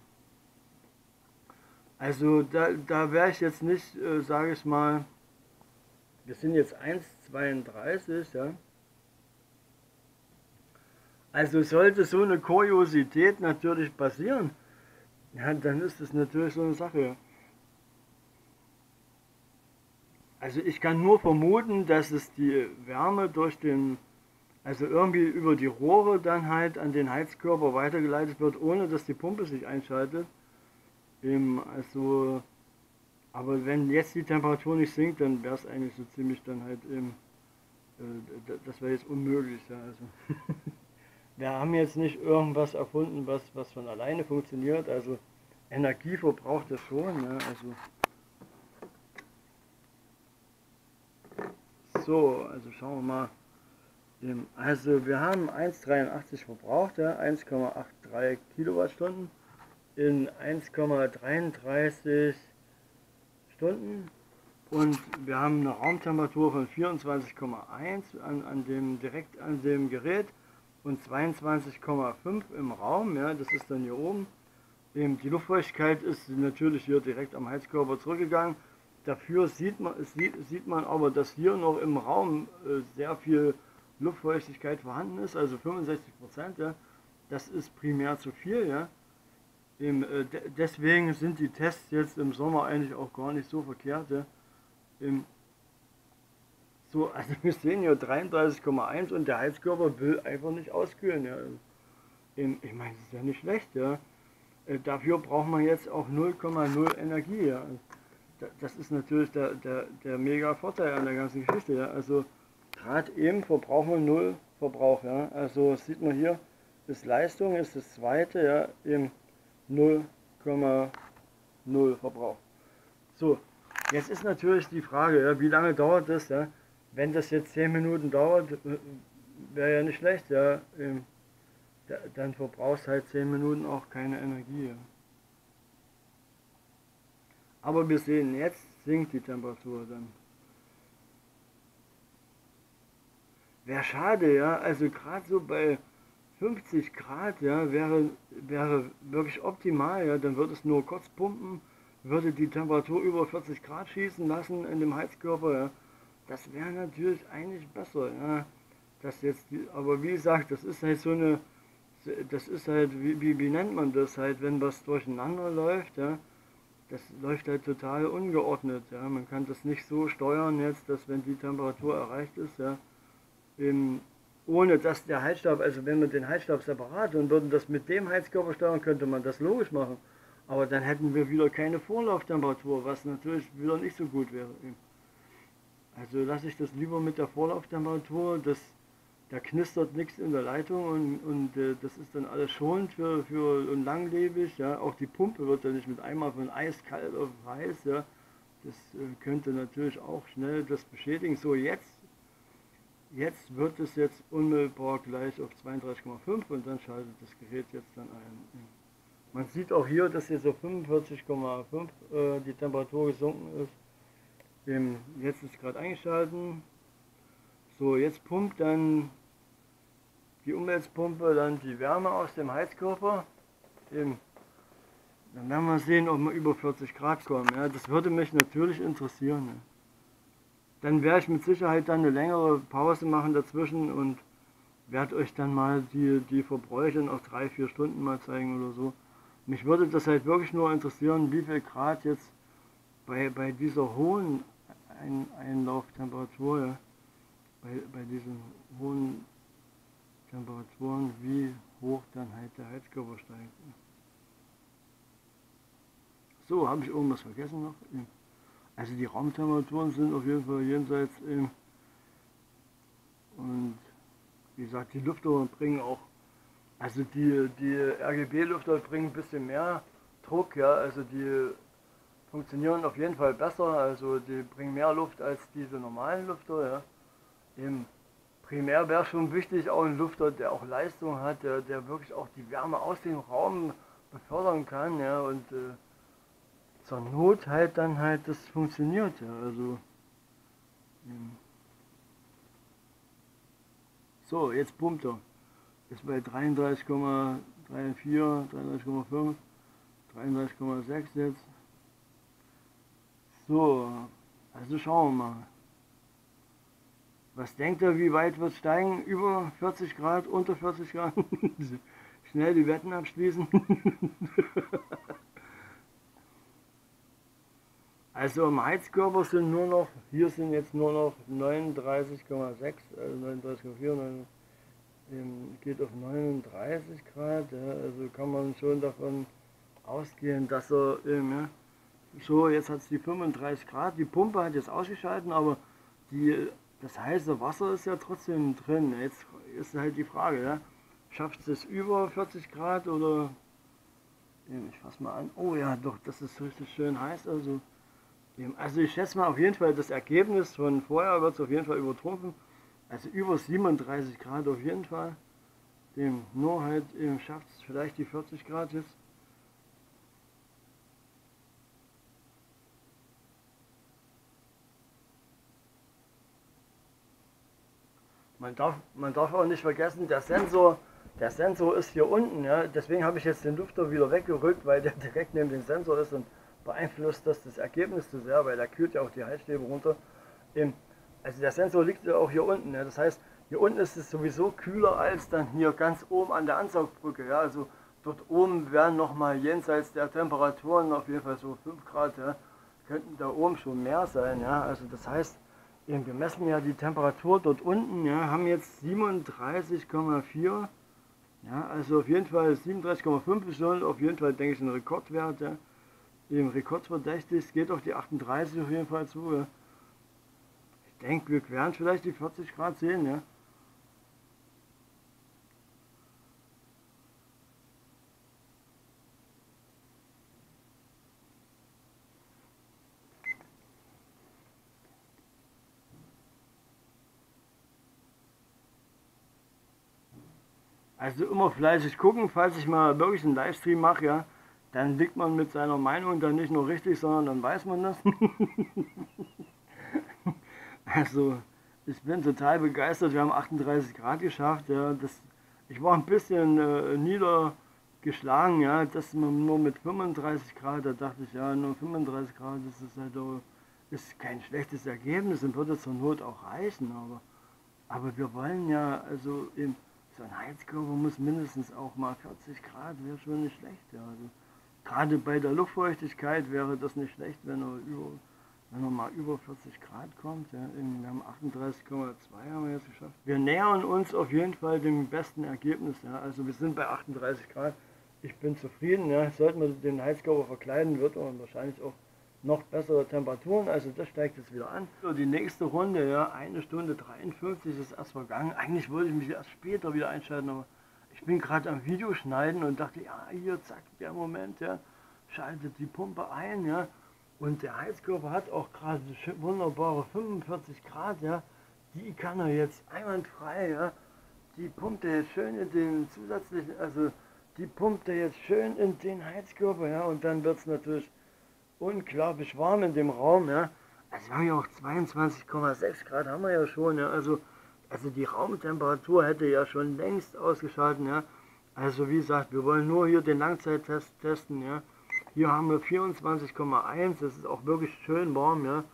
[SPEAKER 1] also da, da wäre ich jetzt nicht, äh, sage ich mal, wir sind jetzt eins Komma zweiunddreißig, ja. Also sollte so eine Kuriosität natürlich passieren, ja, dann ist das natürlich so eine Sache. Also ich kann nur vermuten, dass es die Wärme durch den, also irgendwie über die Rohre dann halt an den Heizkörper weitergeleitet wird, ohne dass die Pumpe sich einschaltet. Eben, also, aber wenn jetzt die Temperatur nicht sinkt, dann wäre es eigentlich so ziemlich dann halt eben, äh, das wäre jetzt unmöglich. Ja, also. Wir haben jetzt nicht irgendwas erfunden, was, was von alleine funktioniert, also Energie verbraucht das schon, ja, also. So, also schauen wir mal. Also wir haben eins Komma dreiundachtzig verbraucht, ja, eins Komma dreiundachtzig Kilowattstunden in eins Komma dreiunddreißig Stunden, und wir haben eine Raumtemperatur von vierundzwanzig Komma eins an, an dem, direkt an dem Gerät und zweiundzwanzig Komma fünf im Raum, ja, das ist dann hier oben. Die Luftfeuchtigkeit ist natürlich hier direkt am Heizkörper zurückgegangen. Dafür sieht man, sieht, sieht man aber, dass hier noch im Raum äh, sehr viel Luftfeuchtigkeit vorhanden ist, also fünfundsechzig Prozent, ja. Das ist primär zu viel, ja. Eben, äh, de deswegen sind die Tests jetzt im Sommer eigentlich auch gar nicht so verkehrt, ja. Eben, so, also wir sehen hier dreiunddreißig Komma eins und der Heizkörper will einfach nicht auskühlen, ja. Eben, ich meine, das ist ja nicht schlecht, ja. Äh, dafür braucht man jetzt auch null Komma null Energie, ja. Das ist natürlich der, der, der mega Vorteil an der ganzen Geschichte, ja. Also gerade eben verbrauchen wir null Verbrauch, ja. Also sieht man hier, ist Leistung, ist das zweite, ja, eben null Komma null Verbrauch. So, jetzt ist natürlich die Frage, ja, wie lange dauert das, ja. Wenn das jetzt zehn Minuten dauert, wäre ja nicht schlecht, ja. Eben, dann verbrauchst halt zehn Minuten auch keine Energie, ja. Aber wir sehen, jetzt sinkt die Temperatur dann. Wäre schade, ja, also gerade so bei fünfzig Grad, ja, wäre, wäre wirklich optimal, ja, dann würde es nur kurz pumpen, würde die Temperatur über vierzig Grad schießen lassen in dem Heizkörper, ja. Das wäre natürlich eigentlich besser, ja. Das jetzt, aber wie gesagt, das ist halt so eine, das ist halt, wie, wie, wie nennt man das halt, wenn was durcheinander läuft, ja. Das läuft halt total ungeordnet, ja. Man kann das nicht so steuern jetzt, dass wenn die Temperatur erreicht ist, ja, eben, ohne dass der Heizstab, also wenn wir den Heizstab separat und würden das mit dem Heizkörper steuern, könnte man das logisch machen. Aber dann hätten wir wieder keine Vorlauftemperatur, was natürlich wieder nicht so gut wäre. Also lasse ich das lieber mit der Vorlauftemperatur, das, da knistert nichts in der Leitung und, und äh, das ist dann alles schonend für, für und langlebig. Ja. Auch die Pumpe wird ja nicht mit einmal von eiskalt auf heiß. Ja. Das äh, könnte natürlich auch schnell das beschädigen. So, jetzt, jetzt wird es jetzt unmittelbar gleich auf zweiunddreißig Komma fünf und dann schaltet das Gerät jetzt dann ein. Man sieht auch hier, dass jetzt auf fünfundvierzig Komma fünf äh, die Temperatur gesunken ist. Dem, jetzt ist gerade eingeschalten. So, jetzt pumpt dann die Umweltpumpe dann die Wärme aus dem Heizkörper. Eben, dann werden wir sehen, ob wir über vierzig Grad kommen. Ja, das würde mich natürlich interessieren. Ja. Dann werde ich mit Sicherheit dann eine längere Pause machen dazwischen und werde euch dann mal die, die Verbräuche in auch drei, vier Stunden mal zeigen oder so. Mich würde das halt wirklich nur interessieren, wie viel Grad jetzt bei, bei dieser hohen Ein Einlauftemperatur, ja, bei, bei diesen hohen Temperaturen, wie hoch dann halt der Heizkörper steigt. So, habe ich irgendwas vergessen noch? Also die Raumtemperaturen sind auf jeden Fall jenseits und wie gesagt, die Lüfter bringen auch, also die, die R G B-Lüfter bringen ein bisschen mehr Druck, ja, also die funktionieren auf jeden Fall besser, also die bringen mehr Luft als diese normalen Lüfter. Ja. Im Primär wäre schon wichtig, auch ein Lüfter, der auch Leistung hat, der, der wirklich auch die Wärme aus dem Raum befördern kann, ja, und äh, zur Not halt dann halt das funktioniert, ja, also ähm. So, jetzt pumpt er, ist bei dreiunddreißig Komma vierunddreißig, dreiunddreißig Komma fünf, dreiunddreißig Komma sechs jetzt. So, also schauen wir mal. Was denkt ihr, wie weit wird es steigen? Über vierzig Grad, unter vierzig Grad? Schnell die Wetten abschließen. Also im Heizkörper sind nur noch, hier sind jetzt nur noch neununddreißig Komma sechs, also neununddreißig Komma vier, ähm, geht auf neununddreißig Grad. Ja, also kann man schon davon ausgehen, dass er ähm, ja, so, jetzt hat es die fünfunddreißig Grad, die Pumpe hat jetzt ausgeschalten, aber die, das heiße Wasser ist ja trotzdem drin. Jetzt ist halt die Frage, ja, schafft es über vierzig Grad oder, ich fasse mal an, oh ja, doch, das ist richtig schön heiß, also, also ich schätze mal auf jeden Fall, das Ergebnis von vorher wird es auf jeden Fall übertrumpfen, also über siebenunddreißig Grad auf jeden Fall, dem nur halt schafft es vielleicht die vierzig Grad jetzt. Man darf, man darf auch nicht vergessen, der Sensor, der Sensor ist hier unten, ja? Deswegen habe ich jetzt den Lüfter wieder weggerückt, weil der direkt neben dem Sensor ist und beeinflusst das das Ergebnis zu sehr, weil der kühlt ja auch die Heizstäbe runter. Also der Sensor liegt ja auch hier unten, ja? Das heißt, hier unten ist es sowieso kühler als dann hier ganz oben an der Ansaugbrücke. Ja? Also dort oben werden nochmal jenseits der Temperaturen auf jeden Fall so fünf Grad, ja? Könnten da oben schon mehr sein. Ja? Also das heißt, wir messen ja die Temperatur dort unten, ja, haben jetzt siebenunddreißig Komma vier, ja, also auf jeden Fall siebenunddreißig Komma fünf ist schon auf jeden Fall, denke ich, ein Rekordwert, ja, eben rekordverdächtig, es geht auf die achtunddreißig auf jeden Fall zu, ja. Ich denke, wir werden vielleicht die vierzig Grad sehen, ja. Also immer fleißig gucken, falls ich mal wirklich einen Livestream mache, ja, dann liegt man mit seiner Meinung dann nicht nur richtig, sondern dann weiß man das. Also ich bin total begeistert, wir haben achtunddreißig Grad geschafft, ja, das, ich war ein bisschen äh, niedergeschlagen, ja, dass man nur mit fünfunddreißig Grad, da dachte ich, ja, nur fünfunddreißig Grad, das ist halt auch, ist kein schlechtes Ergebnis und würde zur Not auch reichen, aber, aber wir wollen ja, also im so ein Heizkörper muss mindestens auch mal vierzig Grad, wäre schon nicht schlecht. Ja. Also, gerade bei der Luftfeuchtigkeit wäre das nicht schlecht, wenn er über wenn man mal über vierzig Grad kommt. Ja, wir haben achtunddreißig Komma zwei haben wir jetzt geschafft. Wir nähern uns auf jeden Fall dem besten Ergebnis. Ja. Also wir sind bei achtunddreißig Grad. Ich bin zufrieden. Ja. Sollten wir den Heizkörper verkleiden, wird er wahrscheinlich auch noch bessere Temperaturen. Also das steigt jetzt wieder an. So, die nächste Runde, ja, eine Stunde dreiundfünfzig ist erst vergangen. Eigentlich wollte ich mich erst später wieder einschalten, aber ich bin gerade am Videoschneiden und dachte, ja, hier, zack, der Moment, ja, schaltet die Pumpe ein, ja. Und der Heizkörper hat auch gerade wunderbare fünfundvierzig Grad, ja. Die kann er jetzt einwandfrei, ja. Die pumpt er jetzt schön in den zusätzlichen, also die pumpt er jetzt schön in den Heizkörper, ja. Und dann wird es natürlich unglaublich warm in dem Raum, ja. Also wir haben ja auch zweiundzwanzig Komma sechs Grad haben wir ja schon, ja. Also, also die Raumtemperatur hätte ja schon längst ausgeschalten, ja. Also wie gesagt, wir wollen nur hier den Langzeittest testen, ja. Hier haben wir vierundzwanzig Komma eins, das ist auch wirklich schön warm, ja.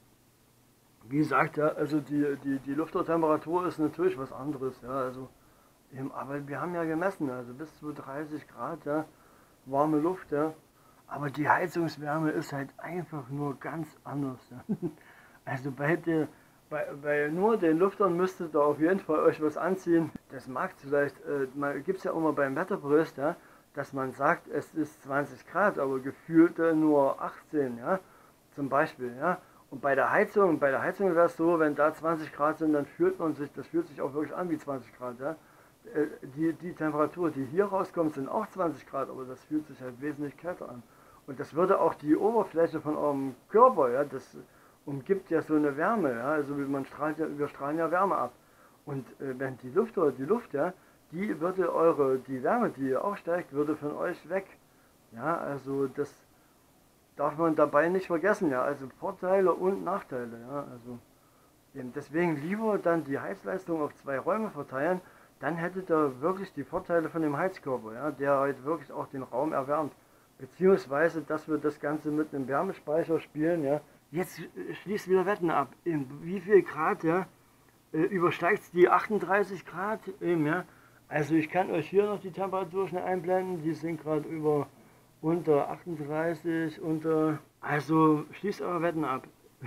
[SPEAKER 1] Wie gesagt, ja, also die, die, die Lufttemperatur ist natürlich was anderes, ja, also, aber wir haben ja gemessen, also bis zu dreißig Grad, ja, warme Luft, ja. Aber die Heizungswärme ist halt einfach nur ganz anders, ja. Also bei, der, bei, bei nur den Lüftern müsstet ihr auf jeden Fall euch was anziehen. Das mag vielleicht, äh, gibt es ja immer beim Wetterbericht, ja, dass man sagt, es ist zwanzig Grad, aber gefühlt nur achtzehn, ja, zum Beispiel, ja. Und bei der Heizung, bei der Heizung wäre es so, wenn da zwanzig Grad sind, dann fühlt man sich, das fühlt sich auch wirklich an wie zwanzig Grad, ja. Die, die Temperatur, die hier rauskommt, sind auch zwanzig Grad, aber das fühlt sich halt wesentlich kälter an. Und das würde auch die Oberfläche von eurem Körper, ja, das umgibt ja so eine Wärme, ja, also man strahlt ja, wir strahlen ja Wärme ab. Und äh, wenn die Luft oder die Luft, ja, die würde eure, die Wärme, die ihr aufsteigt, würde von euch weg. Ja, also das darf man dabei nicht vergessen, ja, also Vorteile und Nachteile, ja, also eben deswegen lieber dann die Heizleistung auf zwei Räume verteilen, dann hättet ihr wirklich die Vorteile von dem Heizkörper, ja, der halt wirklich auch den Raum erwärmt, beziehungsweise, dass wir das Ganze mit einem Wärmespeicher spielen, ja. Jetzt schließt wieder Wetten ab, in wie viel Grad, ja, übersteigt es die achtunddreißig Grad, eben, ja. Also ich kann euch hier noch die Temperatur schnell einblenden, die sind gerade über unter achtunddreißig, unter, also schließt eure Wetten ab.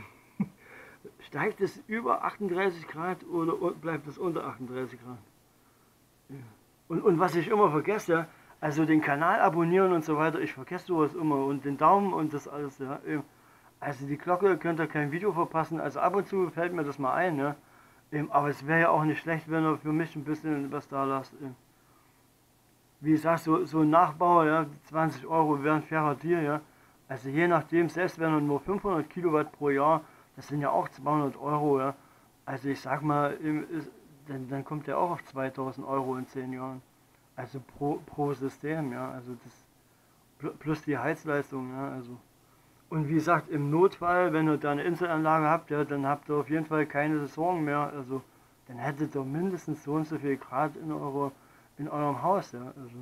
[SPEAKER 1] Steigt es über achtunddreißig Grad oder bleibt es unter achtunddreißig Grad? Und, und was ich immer vergesse, also den Kanal abonnieren und so weiter, ich vergesse sowas immer und den Daumen und das alles, ja. Also die Glocke könnt ihr kein Video verpassen, also ab und zu fällt mir das mal ein, ja. Aber es wäre ja auch nicht schlecht, wenn ihr für mich ein bisschen was da lasst. Wie gesagt, so, so ein Nachbau, ja, zwanzig Euro wäre ein fairer Deal, ja. Also je nachdem, selbst wenn er nur fünfhundert Kilowatt pro Jahr, das sind ja auch zweihundert Euro, ja. Also ich sag mal, dann, dann kommt er auch auf zweitausend Euro in zehn Jahren. Also pro, pro System, ja, also das plus die Heizleistung, ja, also. Und wie gesagt, im Notfall, wenn ihr da eine Inselanlage habt, ja, dann habt ihr auf jeden Fall keine Sorgen mehr, also dann hättet ihr mindestens so und so viel Grad in, eure, in eurem Haus, ja, also.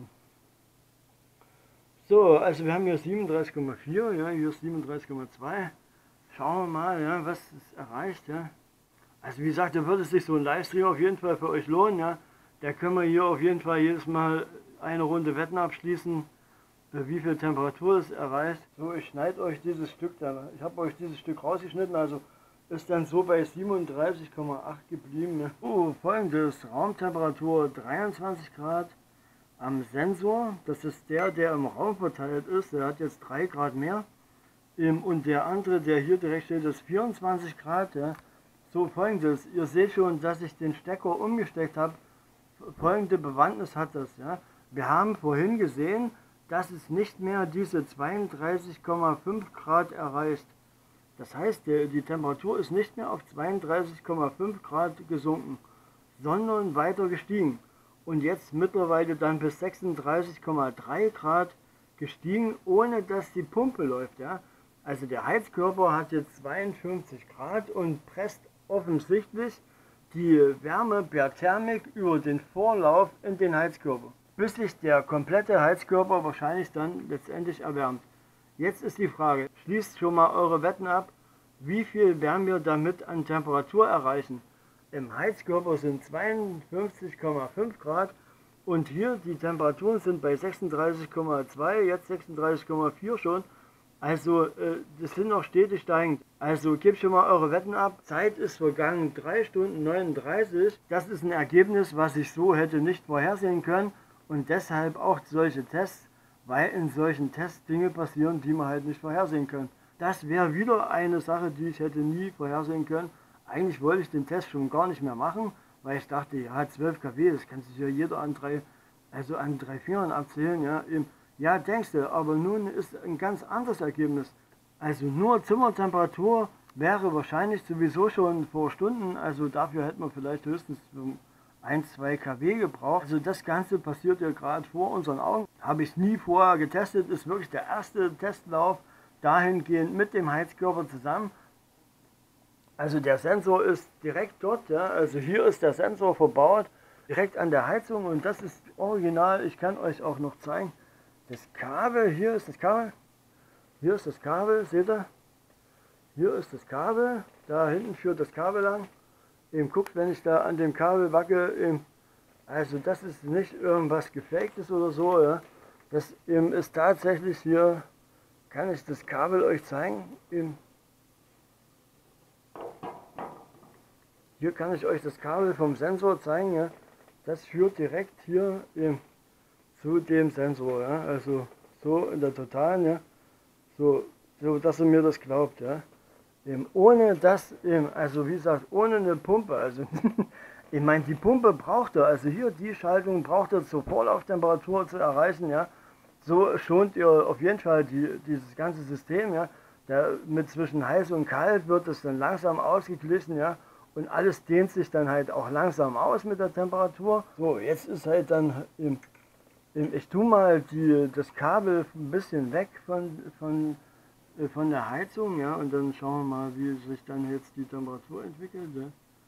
[SPEAKER 1] So, also wir haben hier siebenunddreißig Komma vier, ja, hier siebenunddreißig Komma zwei. Schauen wir mal, ja, was es erreicht, ja. Also wie gesagt, da würde sich so ein Livestream auf jeden Fall für euch lohnen, ja. Da können wir hier auf jeden Fall jedes Mal eine Runde Wetten abschließen, wie viel Temperatur es erreicht. So, ich schneide euch dieses Stück da. Ich habe euch dieses Stück rausgeschnitten, also ist dann so bei siebenunddreißig Komma acht geblieben. Ne? Oh, folgendes, Raumtemperatur dreiundzwanzig Grad am Sensor. Das ist der, der im Raum verteilt ist. Der hat jetzt drei Grad mehr. Und der andere, der hier direkt steht, ist vierundzwanzig Grad. Ja. So, folgendes, ihr seht schon, dass ich den Stecker umgesteckt habe. Folgende Bewandtnis hat das. Ja. Wir haben vorhin gesehen, dass es nicht mehr diese zweiunddreißig Komma fünf Grad erreicht. Das heißt, die, die Temperatur ist nicht mehr auf zweiunddreißig Komma fünf Grad gesunken, sondern weiter gestiegen. Und jetzt mittlerweile dann bis sechsunddreißig Komma drei Grad gestiegen, ohne dass die Pumpe läuft. Ja. Also der Heizkörper hat jetzt zweiundfünfzig Grad und presst offensichtlich die Wärme per Thermik über den Vorlauf in den Heizkörper, bis sich der komplette Heizkörper wahrscheinlich dann letztendlich erwärmt. Jetzt ist die Frage, schließt schon mal eure Wetten ab, wie viel werden wir damit an Temperatur erreichen. Im Heizkörper sind zweiundfünfzig Komma fünf Grad und hier die Temperaturen sind bei sechsunddreißig Komma zwei, jetzt sechsunddreißig Komma vier schon. Also, äh, das sind noch stetig steigend. Also, gebt schon mal eure Wetten ab. Zeit ist vergangen, drei Stunden neununddreißig. Das ist ein Ergebnis, was ich so hätte nicht vorhersehen können. Und deshalb auch solche Tests, weil in solchen Tests Dinge passieren, die man halt nicht vorhersehen kann. Das wäre wieder eine Sache, die ich hätte nie vorhersehen können. Eigentlich wollte ich den Test schon gar nicht mehr machen, weil ich dachte, ja, zwölf Kilowatt, das kann sich ja jeder an drei, also an drei Fingern abzählen, ja. Ja, denkst du, aber nun ist ein ganz anderes Ergebnis. Also nur Zimmertemperatur wäre wahrscheinlich sowieso schon vor Stunden, also dafür hätte man vielleicht höchstens eins, zwei Kilowatt gebraucht. Also das Ganze passiert ja gerade vor unseren Augen. Habe ich nie vorher getestet, ist wirklich der erste Testlauf dahingehend mit dem Heizkörper zusammen. Also der Sensor ist direkt dort, ja, also hier ist der Sensor verbaut, direkt an der Heizung und das ist original, ich kann euch auch noch zeigen. Das Kabel, hier ist das Kabel, hier ist das Kabel, seht ihr? Hier ist das Kabel, da hinten führt das Kabel lang. Eben guckt, wenn ich da an dem Kabel wacke, eben, also das ist nicht irgendwas Gefaktes oder so, ja. Das eben ist tatsächlich hier, kann ich das Kabel euch zeigen, eben. Hier kann ich euch das Kabel vom Sensor zeigen, ja. Das führt direkt hier eben zu dem Sensor, ja. Also so in der Totalen, ja. So, so dass ihr mir das glaubt, ja. Eben ohne das, eben, also wie gesagt, ohne eine Pumpe, also ich meine, die Pumpe braucht er, also hier die Schaltung braucht er zur Vorlauftemperatur zu erreichen, ja. So schont ihr auf jeden Fall die, dieses ganze System, ja. Der, mit zwischen heiß und kalt wird es dann langsam ausgeglichen, ja. Und alles dehnt sich dann halt auch langsam aus mit der Temperatur. So, jetzt ist halt dann, im, im, ich tue mal die, das Kabel ein bisschen weg von, von, äh, von der Heizung, ja, und dann schauen wir mal, wie sich dann jetzt die Temperatur entwickelt. Ja.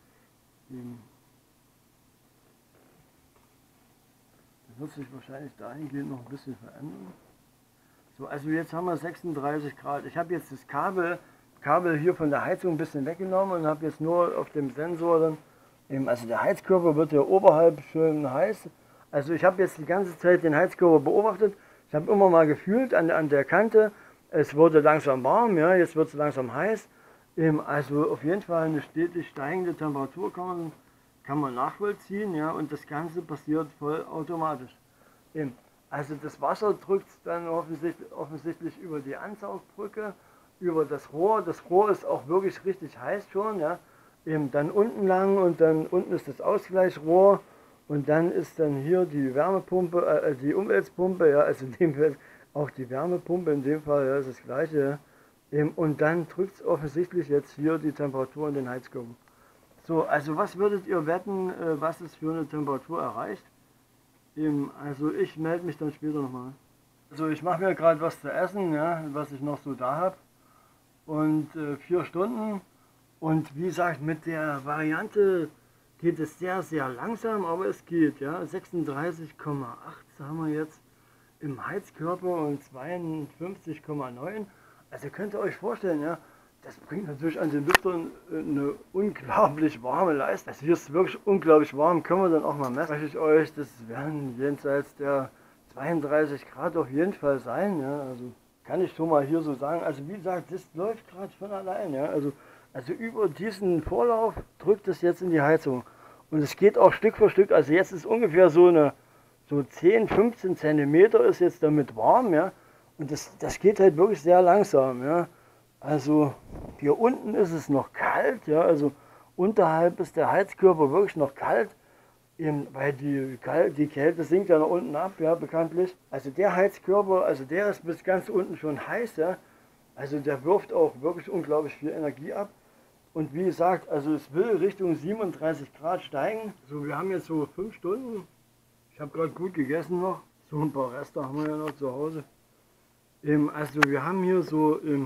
[SPEAKER 1] Das wird sich wahrscheinlich dahingehend noch ein bisschen verändern. So, also jetzt haben wir sechsunddreißig Grad. Ich habe jetzt das Kabel Kabel hier von der Heizung ein bisschen weggenommen und habe jetzt nur auf dem Sensor dann, eben, also der Heizkörper wird ja oberhalb schön heiß. Also ich habe jetzt die ganze Zeit den Heizkörper beobachtet. Ich habe immer mal gefühlt an, an der Kante, es wurde langsam warm, ja, jetzt wird es langsam heiß. Eben, also auf jeden Fall eine stetig steigende Temperatur kann man, kann man nachvollziehen, ja, und das Ganze passiert vollautomatisch. Eben, also das Wasser drückt dann offensichtlich, offensichtlich über die Ansaugbrücke, über das Rohr. Das Rohr ist auch wirklich richtig heiß schon, ja. Eben dann unten lang und dann unten ist das Ausgleichsrohr und dann ist dann hier die Wärmepumpe, äh, die Umweltpumpe, ja, also in dem Fall auch die Wärmepumpe, in dem Fall ja, ist das gleiche. Ja. Eben, und dann drückt es offensichtlich jetzt hier die Temperatur in den Heizkörper. So, also was würdet ihr wetten, äh, was es für eine Temperatur erreicht? Eben, also ich melde mich dann später nochmal. Also ich mache mir gerade was zu essen, ja, was ich noch so da habe. Und äh, vier Stunden und wie gesagt, mit der Variante geht es sehr, sehr langsam, aber es geht, ja, sechsunddreißig Komma acht haben wir jetzt im Heizkörper und zweiundfünfzig Komma neun, also könnt ihr euch vorstellen, ja, das bringt natürlich an den Lüftern eine unglaublich warme Leistung. Also hier ist wirklich unglaublich warm, können wir dann auch mal messen. Spreche ich euch, das werden jenseits der zweiunddreißig Grad auf jeden Fall sein, ja, also kann ich schon mal hier so sagen. Also wie gesagt, das läuft gerade von allein. Ja? Also, also über diesen Vorlauf drückt es jetzt in die Heizung. Und es geht auch Stück für Stück. Also jetzt ist ungefähr so eine so zehn, fünfzehn Zentimeter ist jetzt damit warm. Ja? Und das, das geht halt wirklich sehr langsam. Ja? Also hier unten ist es noch kalt. Ja? Also unterhalb ist der Heizkörper wirklich noch kalt. Eben, weil die, die Kälte sinkt ja nach unten ab, ja, bekanntlich. Also der Heizkörper, also der ist bis ganz unten schon heiß, ja. Also der wirft auch wirklich unglaublich viel Energie ab. Und wie gesagt, also es will Richtung siebenunddreißig Grad steigen. So, wir haben jetzt so fünf Stunden. Ich habe gerade gut gegessen noch. So ein paar Reste haben wir ja noch zu Hause. Eben, also wir haben hier so, ähm,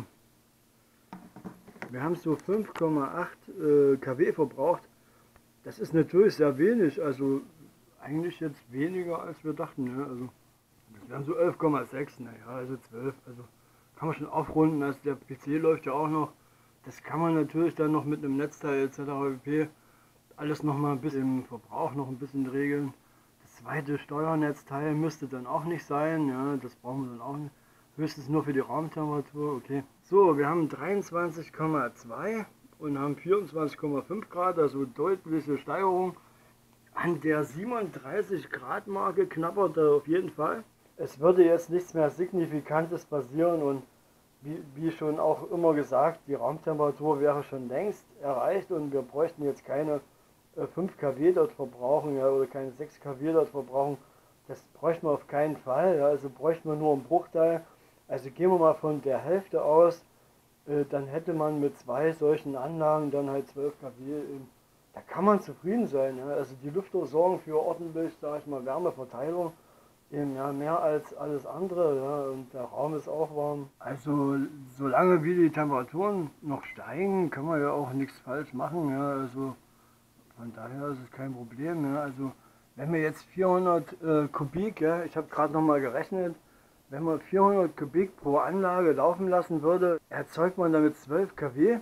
[SPEAKER 1] wir haben so fünf Komma acht äh, Kilowatt verbraucht. Das ist natürlich sehr wenig, also eigentlich jetzt weniger als wir dachten. Ne? Also das wären so elf Komma sechs, naja, also zwölf, also kann man schon aufrunden, also der P C läuft ja auch noch. Das kann man natürlich dann noch mit einem Netzteil et cetera pp. Alles noch mal ein bisschen im Verbrauch noch ein bisschen regeln. Das zweite Steuernetzteil müsste dann auch nicht sein, ja, das brauchen wir dann auch nicht. höchstens nur für die Raumtemperatur, okay. So, wir haben dreiundzwanzig Komma zwei und haben vierundzwanzig Komma fünf Grad, also deutliche Steigerung. An der siebenunddreißig Grad Marke knabbert er auf jeden Fall. Es würde jetzt nichts mehr Signifikantes passieren und wie, wie schon auch immer gesagt, die Raumtemperatur wäre schon längst erreicht und wir bräuchten jetzt keine äh, fünf Kilowatt dort verbrauchen, ja, oder keine sechs Kilowatt dort verbrauchen. Das bräuchten wir auf keinen Fall, ja, also bräuchten wir nur einen Bruchteil. Also gehen wir mal von der Hälfte aus, äh, dann hätte man mit zwei solchen Anlagen dann halt zwölf Kilowatt. Da kann man zufrieden sein. Ja. Also die Lüfter sorgen für ordentlich, sag ich mal, Wärmeverteilung. Eben, ja, mehr als alles andere, ja, und der Raum ist auch warm. Also solange wie die Temperaturen noch steigen, kann man ja auch nichts falsch machen, ja, also von daher ist es kein Problem, ja, also wenn wir jetzt vierhundert äh, Kubik, ja, ich habe gerade noch mal gerechnet, wenn man vierhundert Kubik pro Anlage laufen lassen würde, erzeugt man damit zwölf Kilowatt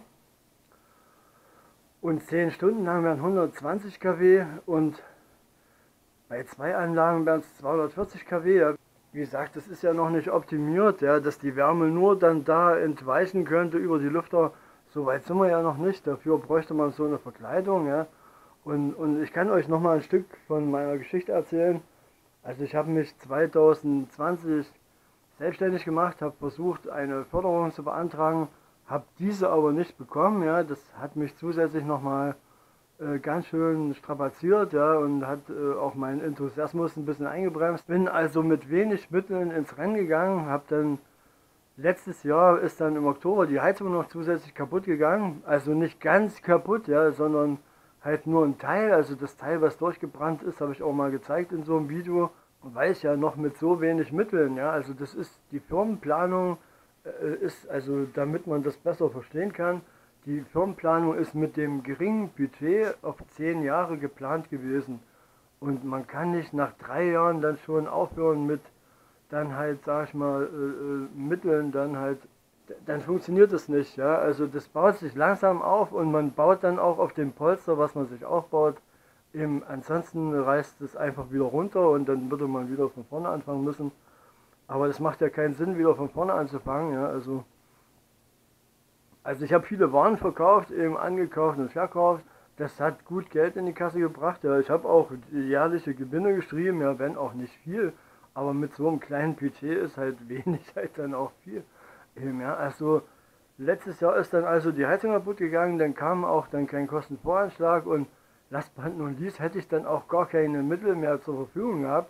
[SPEAKER 1] und zehn Stunden lang wären hundertzwanzig Kilowatt und bei zwei Anlagen wären es zweihundertvierzig Kilowatt. Wie gesagt, das ist ja noch nicht optimiert, ja, dass die Wärme nur dann da entweichen könnte über die Lüfter. So weit sind wir ja noch nicht. Dafür bräuchte man so eine Verkleidung. Ja. Und, und ich kann euch noch mal ein Stück von meiner Geschichte erzählen. Also ich habe mich zweitausendzwanzig selbstständig gemacht, habe versucht, eine Förderung zu beantragen, habe diese aber nicht bekommen. Ja. Das hat mich zusätzlich noch mal ganz schön strapaziert, ja, und hat äh, auch meinen Enthusiasmus ein bisschen eingebremst. Bin also mit wenig Mitteln ins Rennen gegangen, habe dann letztes Jahr ist dann im Oktober die Heizung noch zusätzlich kaputt gegangen, also nicht ganz kaputt, ja, sondern halt nur ein Teil, also das Teil, was durchgebrannt ist, habe ich auch mal gezeigt in so einem Video, weil ich ja noch mit so wenig Mitteln, ja, also das ist die Firmenplanung, äh, ist, also damit man das besser verstehen kann, die Firmenplanung ist mit dem geringen Budget auf zehn Jahre geplant gewesen. Und man kann nicht nach drei Jahren dann schon aufhören mit dann halt, sag ich mal, äh, Mitteln, dann halt, dann funktioniert es nicht. Ja? Also das baut sich langsam auf und man baut dann auch auf dem Polster, was man sich aufbaut. Eben, ansonsten reißt es einfach wieder runter und dann würde man wieder von vorne anfangen müssen. Aber das macht ja keinen Sinn, wieder von vorne anzufangen. Ja? Also, Also ich habe viele Waren verkauft, eben angekauft und verkauft. Das hat gut Geld in die Kasse gebracht. Ja, ich habe auch jährliche Gewinne geschrieben, ja, wenn auch nicht viel. Aber mit so einem kleinen Budget ist halt wenig halt dann auch viel. Eben, ja, also letztes Jahr ist dann also die Heizung kaputt gegangen, dann kam auch dann kein Kostenvoranschlag und last but not least hätte ich dann auch gar keine Mittel mehr zur Verfügung gehabt.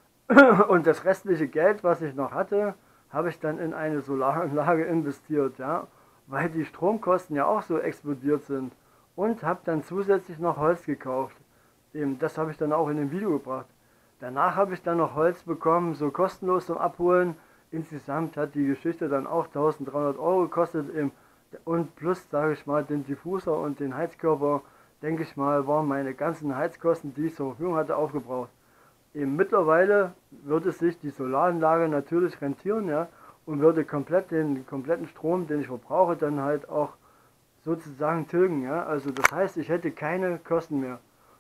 [SPEAKER 1] Und das restliche Geld, was ich noch hatte, habe ich dann in eine Solaranlage investiert, ja. Weil die Stromkosten ja auch so explodiert sind. Und habe dann zusätzlich noch Holz gekauft. Eben, das habe ich dann auch in dem Video gebracht. Danach habe ich dann noch Holz bekommen, so kostenlos zum Abholen. Insgesamt hat die Geschichte dann auch dreizehnhundert Euro gekostet. Eben, und plus, sage ich mal, den Diffuser und den Heizkörper, denke ich mal, waren meine ganzen Heizkosten, die ich zur Verfügung hatte, aufgebraucht. Eben mittlerweile würde sich die Solaranlage natürlich rentieren, ja. Und würde komplett den kompletten Strom, den ich verbrauche, dann halt auch sozusagen tilgen. Ja? Also das heißt, ich hätte keine Kosten mehr.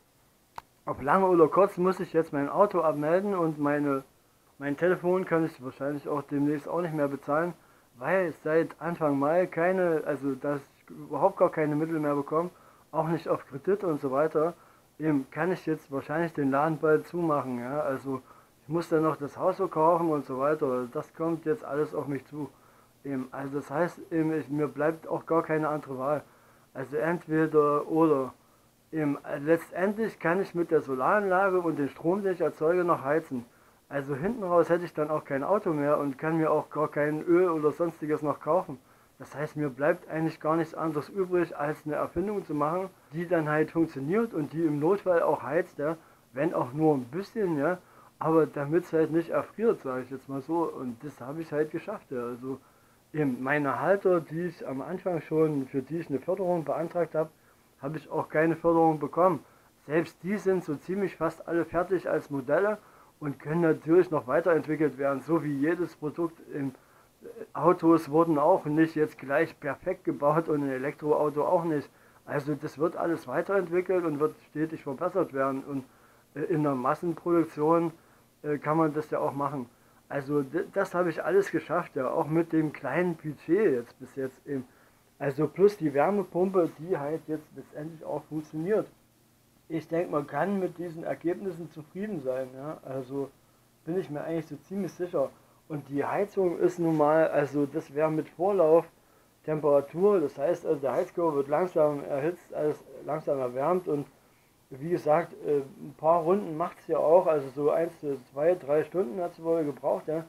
[SPEAKER 1] Auf lange oder kurz muss ich jetzt mein Auto abmelden und meine, mein Telefon kann ich wahrscheinlich auch demnächst auch nicht mehr bezahlen, weil seit Anfang Mai keine, also dass ich überhaupt gar keine Mittel mehr bekomme, auch nicht auf Kredit und so weiter, eben kann ich jetzt wahrscheinlich den Laden bald zumachen. Ja? Also ich muss dann noch das Haus verkaufen und so weiter. Das kommt jetzt alles auf mich zu. Eben, also das heißt, eben, ich, mir bleibt auch gar keine andere Wahl. Also entweder oder. Eben, letztendlich kann ich mit der Solaranlage und dem Strom, den ich erzeuge, noch heizen. Also hinten raus hätte ich dann auch kein Auto mehr und kann mir auch gar kein Öl oder sonstiges noch kaufen. Das heißt, mir bleibt eigentlich gar nichts anderes übrig, als eine Erfindung zu machen, die dann halt funktioniert und die im Notfall auch heizt, ja, wenn auch nur ein bisschen, ja. Aber damit es halt nicht erfriert, sage ich jetzt mal so. Und das habe ich halt geschafft. Ja. Also eben meine Halter, die ich am Anfang schon, für die ich eine Förderung beantragt habe, habe ich auch keine Förderung bekommen. Selbst die sind so ziemlich fast alle fertig als Modelle und können natürlich noch weiterentwickelt werden. So wie jedes Produkt im Autos wurden auch nicht jetzt gleich perfekt gebaut und ein Elektroauto auch nicht. Also das wird alles weiterentwickelt und wird stetig verbessert werden. Und in der Massenproduktion kann man das ja auch machen. Also das habe ich alles geschafft, ja, auch mit dem kleinen Budget jetzt bis jetzt eben. Also plus die Wärmepumpe, die halt jetzt letztendlich auch funktioniert. Ich denke, man kann mit diesen Ergebnissen zufrieden sein, ja. Also bin ich mir eigentlich so ziemlich sicher. Und die Heizung ist nun mal, also das wäre mit Vorlauf Temperatur, das heißt, also der Heizkörper wird langsam erhitzt, alles langsam erwärmt und wie gesagt, äh, ein paar Runden macht es ja auch, also so eins, zwei, drei Stunden hat es wohl gebraucht, ja,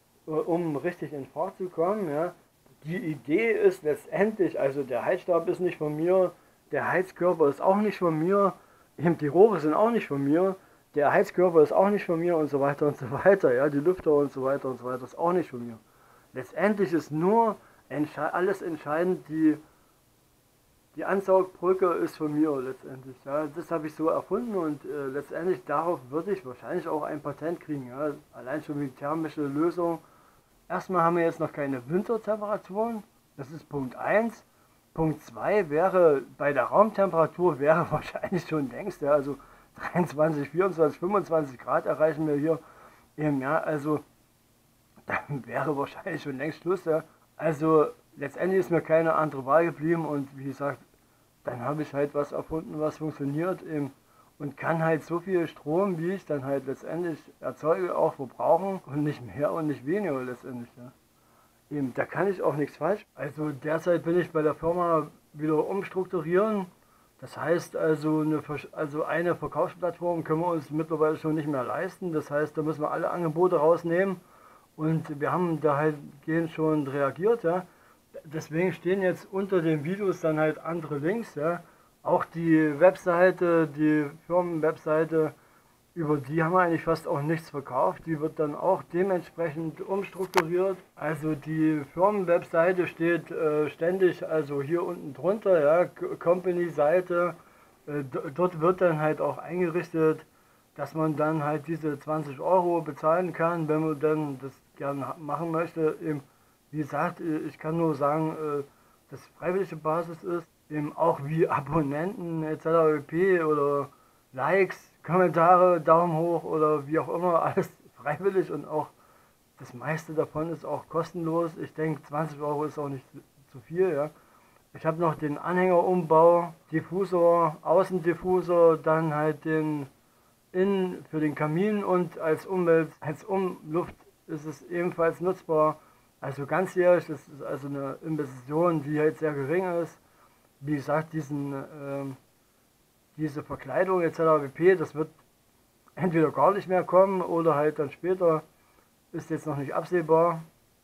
[SPEAKER 1] um richtig in Fahrt zu kommen. Ja. Die Idee ist letztendlich, also der Heizstab ist nicht von mir, der Heizkörper ist auch nicht von mir, eben die Rohre sind auch nicht von mir, der Heizkörper ist auch nicht von mir und so weiter und so weiter, ja, die Lüfter und so weiter und so weiter ist auch nicht von mir. Letztendlich ist nur entsche alles entscheidend, die die Ansaugbrücke ist von mir letztendlich. Ja. Das habe ich so erfunden und äh, letztendlich darauf würde ich wahrscheinlich auch ein Patent kriegen. Ja. Allein schon die thermische Lösung. Erstmal haben wir jetzt noch keine Wintertemperaturen. Das ist Punkt eins. Punkt zwei wäre, bei der Raumtemperatur wäre wahrscheinlich schon längst, ja, also dreiundzwanzig, vierundzwanzig, fünfundzwanzig Grad erreichen wir hier im Jahr. Also dann wäre wahrscheinlich schon längst Schluss. Ja. Also letztendlich ist mir keine andere Wahl geblieben und wie gesagt, dann habe ich halt was erfunden, was funktioniert eben und kann halt so viel Strom, wie ich dann halt letztendlich erzeuge, auch verbrauchen und nicht mehr und nicht weniger letztendlich. Ja. Eben, da kann ich auch nichts falsch. Also derzeit bin ich bei der Firma wieder umstrukturieren. Das heißt also eine, also eine Verkaufsplattform können wir uns mittlerweile schon nicht mehr leisten. Das heißt, da müssen wir alle Angebote rausnehmen und wir haben da halt gehen schon reagiert. Ja. Deswegen stehen jetzt unter den Videos dann halt andere Links, ja. Auch die Webseite, die Firmenwebseite, über die haben wir eigentlich fast auch nichts verkauft. Die wird dann auch dementsprechend umstrukturiert. Also die Firmenwebseite steht äh, ständig, also hier unten drunter, ja, Company-Seite. Äh, dort wird dann halt auch eingerichtet, dass man dann halt diese zwanzig Euro bezahlen kann, wenn man dann das gerne machen möchte. Eben, wie gesagt, ich kann nur sagen, dass freiwillige Basis ist, eben auch wie Abonnenten et cetera pp. Oder Likes, Kommentare, Daumen hoch oder wie auch immer, alles freiwillig und auch das meiste davon ist auch kostenlos. Ich denke, zwanzig Euro ist auch nicht zu viel. Ja. Ich habe noch den Anhängerumbau, Diffusor, Außendiffusor, dann halt den Innen für den Kamin und als Umwelt, als Umluft ist es ebenfalls nutzbar. Also ganzjährig, das ist also eine Investition, die halt sehr gering ist. Wie gesagt, diesen, ähm, diese Verkleidung et cetera pp., das wird entweder gar nicht mehr kommen oder halt dann später, ist jetzt noch nicht absehbar.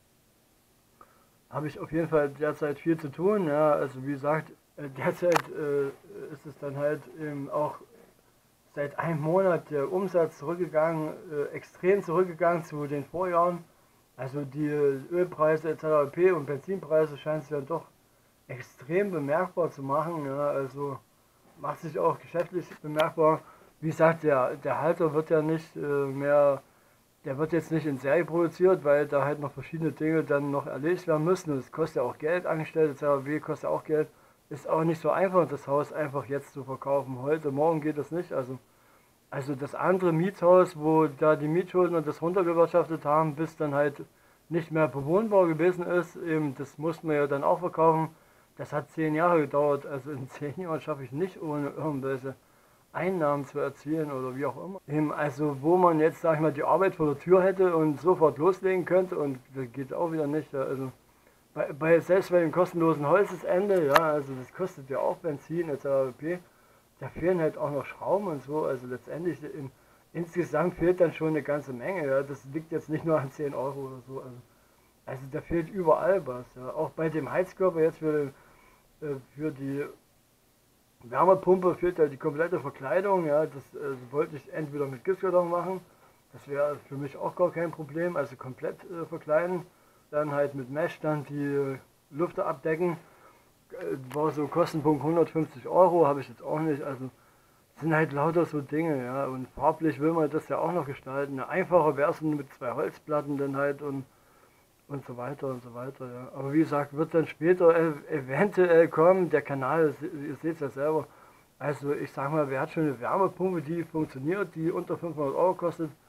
[SPEAKER 1] Habe ich auf jeden Fall derzeit viel zu tun. Ja. Also wie gesagt, derzeit äh, ist es dann halt eben auch seit einem Monat der Umsatz zurückgegangen, äh, extrem zurückgegangen zu den Vorjahren. Also die Ölpreise et cetera pp. Und Benzinpreise scheinen es ja doch extrem bemerkbar zu machen. Ja. Also macht sich auch geschäftlich bemerkbar. Wie gesagt, der, der Halter wird ja nicht äh, mehr, der wird jetzt nicht in Serie produziert, weil da halt noch verschiedene Dinge dann noch erledigt werden müssen. Und es kostet ja auch Geld, Angestellte C A W kostet auch Geld. Ist auch nicht so einfach, das Haus einfach jetzt zu verkaufen. Heute, morgen geht das nicht. Also, also das andere Mietshaus, wo da die Mietschuldner das runtergewirtschaftet haben, bis dann halt nicht mehr bewohnbar gewesen ist, eben, das mussten wir ja dann auch verkaufen. Das hat zehn Jahre gedauert. Also in zehn Jahren schaffe ich nicht, ohne irgendwelche Einnahmen zu erzielen oder wie auch immer. Eben, also wo man jetzt, sag ich mal, die Arbeit vor der Tür hätte und sofort loslegen könnte und das geht auch wieder nicht. Ja. Also bei, bei, selbst bei dem kostenlosen Holzesende, ja, also das kostet ja auch Benzin et cetera pp. Da fehlen halt auch noch Schrauben und so, also letztendlich in, insgesamt fehlt dann schon eine ganze Menge, ja. Das liegt jetzt nicht nur an zehn Euro oder so, also, also da fehlt überall was, ja. Auch bei dem Heizkörper jetzt für, äh, für die Wärmepumpe fehlt ja die komplette Verkleidung, ja, das äh, wollte ich entweder mit Gipskarton machen, das wäre für mich auch gar kein Problem, also komplett äh, verkleiden, dann halt mit Mesh dann die äh, Lüfter abdecken. War so Kostenpunkt hundertfünfzig Euro, habe ich jetzt auch nicht, also sind halt lauter so Dinge, ja, und farblich will man das ja auch noch gestalten, eine einfache Version mit zwei Holzplatten dann halt und und so weiter und so weiter, ja. Aber wie gesagt, wird dann später ev eventuell kommen, der Kanal, ihr seht es ja selber, also ich sag mal, wer hat schon eine Wärmepumpe, die funktioniert, die unter fünfhundert Euro kostet,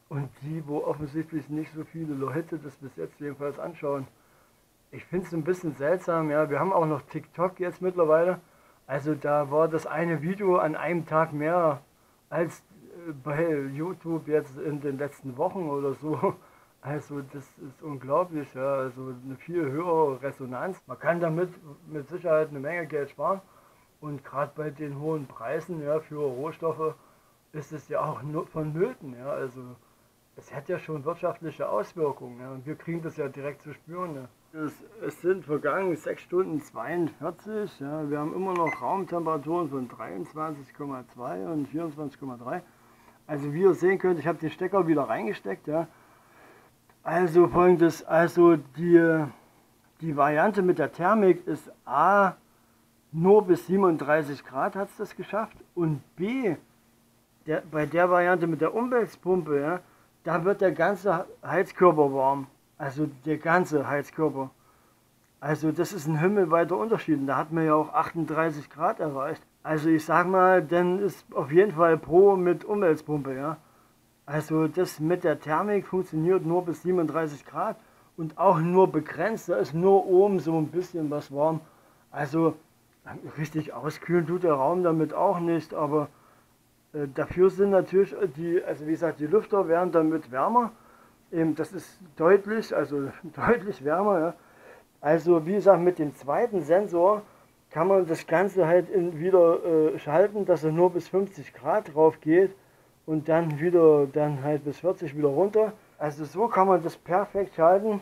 [SPEAKER 1] und die, wo offensichtlich nicht so viele Leute das bis jetzt jedenfalls anschauen. Ich finde es ein bisschen seltsam, ja, wir haben auch noch TikTok jetzt mittlerweile, also da war das eine Video an einem Tag mehr als äh, bei YouTube jetzt in den letzten Wochen oder so. Also das ist unglaublich, ja, also eine viel höhere Resonanz. Man kann damit mit Sicherheit eine Menge Geld sparen und gerade bei den hohen Preisen, ja, für Rohstoffe ist es ja auch nur vonnöten, ja, also es hat ja schon wirtschaftliche Auswirkungen, ja, und wir kriegen das ja direkt zu spüren. Ja. Es, es sind vergangen sechs Stunden zweiundvierzig, ja, wir haben immer noch Raumtemperaturen von dreiundzwanzig Komma zwei und vierundzwanzig Komma drei. Also wie ihr sehen könnt, ich habe den Stecker wieder reingesteckt, ja. Also folgendes, also die, die Variante mit der Thermik ist A, nur bis siebenunddreißig Grad hat es das geschafft, und B, der, bei der Variante mit der Umweltpumpe, ja, da wird der ganze Heizkörper warm, also der ganze Heizkörper. Also das ist ein himmelweiter Unterschied, und da hat man ja auch achtunddreißig Grad erreicht. Also ich sag mal, dann ist auf jeden Fall Pro mit Umweltpumpe, ja. Also das mit der Thermik funktioniert nur bis siebenunddreißig Grad und auch nur begrenzt, da ist nur oben so ein bisschen was warm. Also richtig auskühlen tut der Raum damit auch nicht, aber äh, dafür sind natürlich die, also wie gesagt, die Lüfter werden damit wärmer. Eben, das ist deutlich, also deutlich wärmer. Ja. Also wie gesagt, mit dem zweiten Sensor kann man das Ganze halt in, wieder äh, schalten, dass er nur bis fünfzig Grad drauf geht. Und dann wieder, dann halt bis vierzig wieder runter. Also so kann man das perfekt schalten.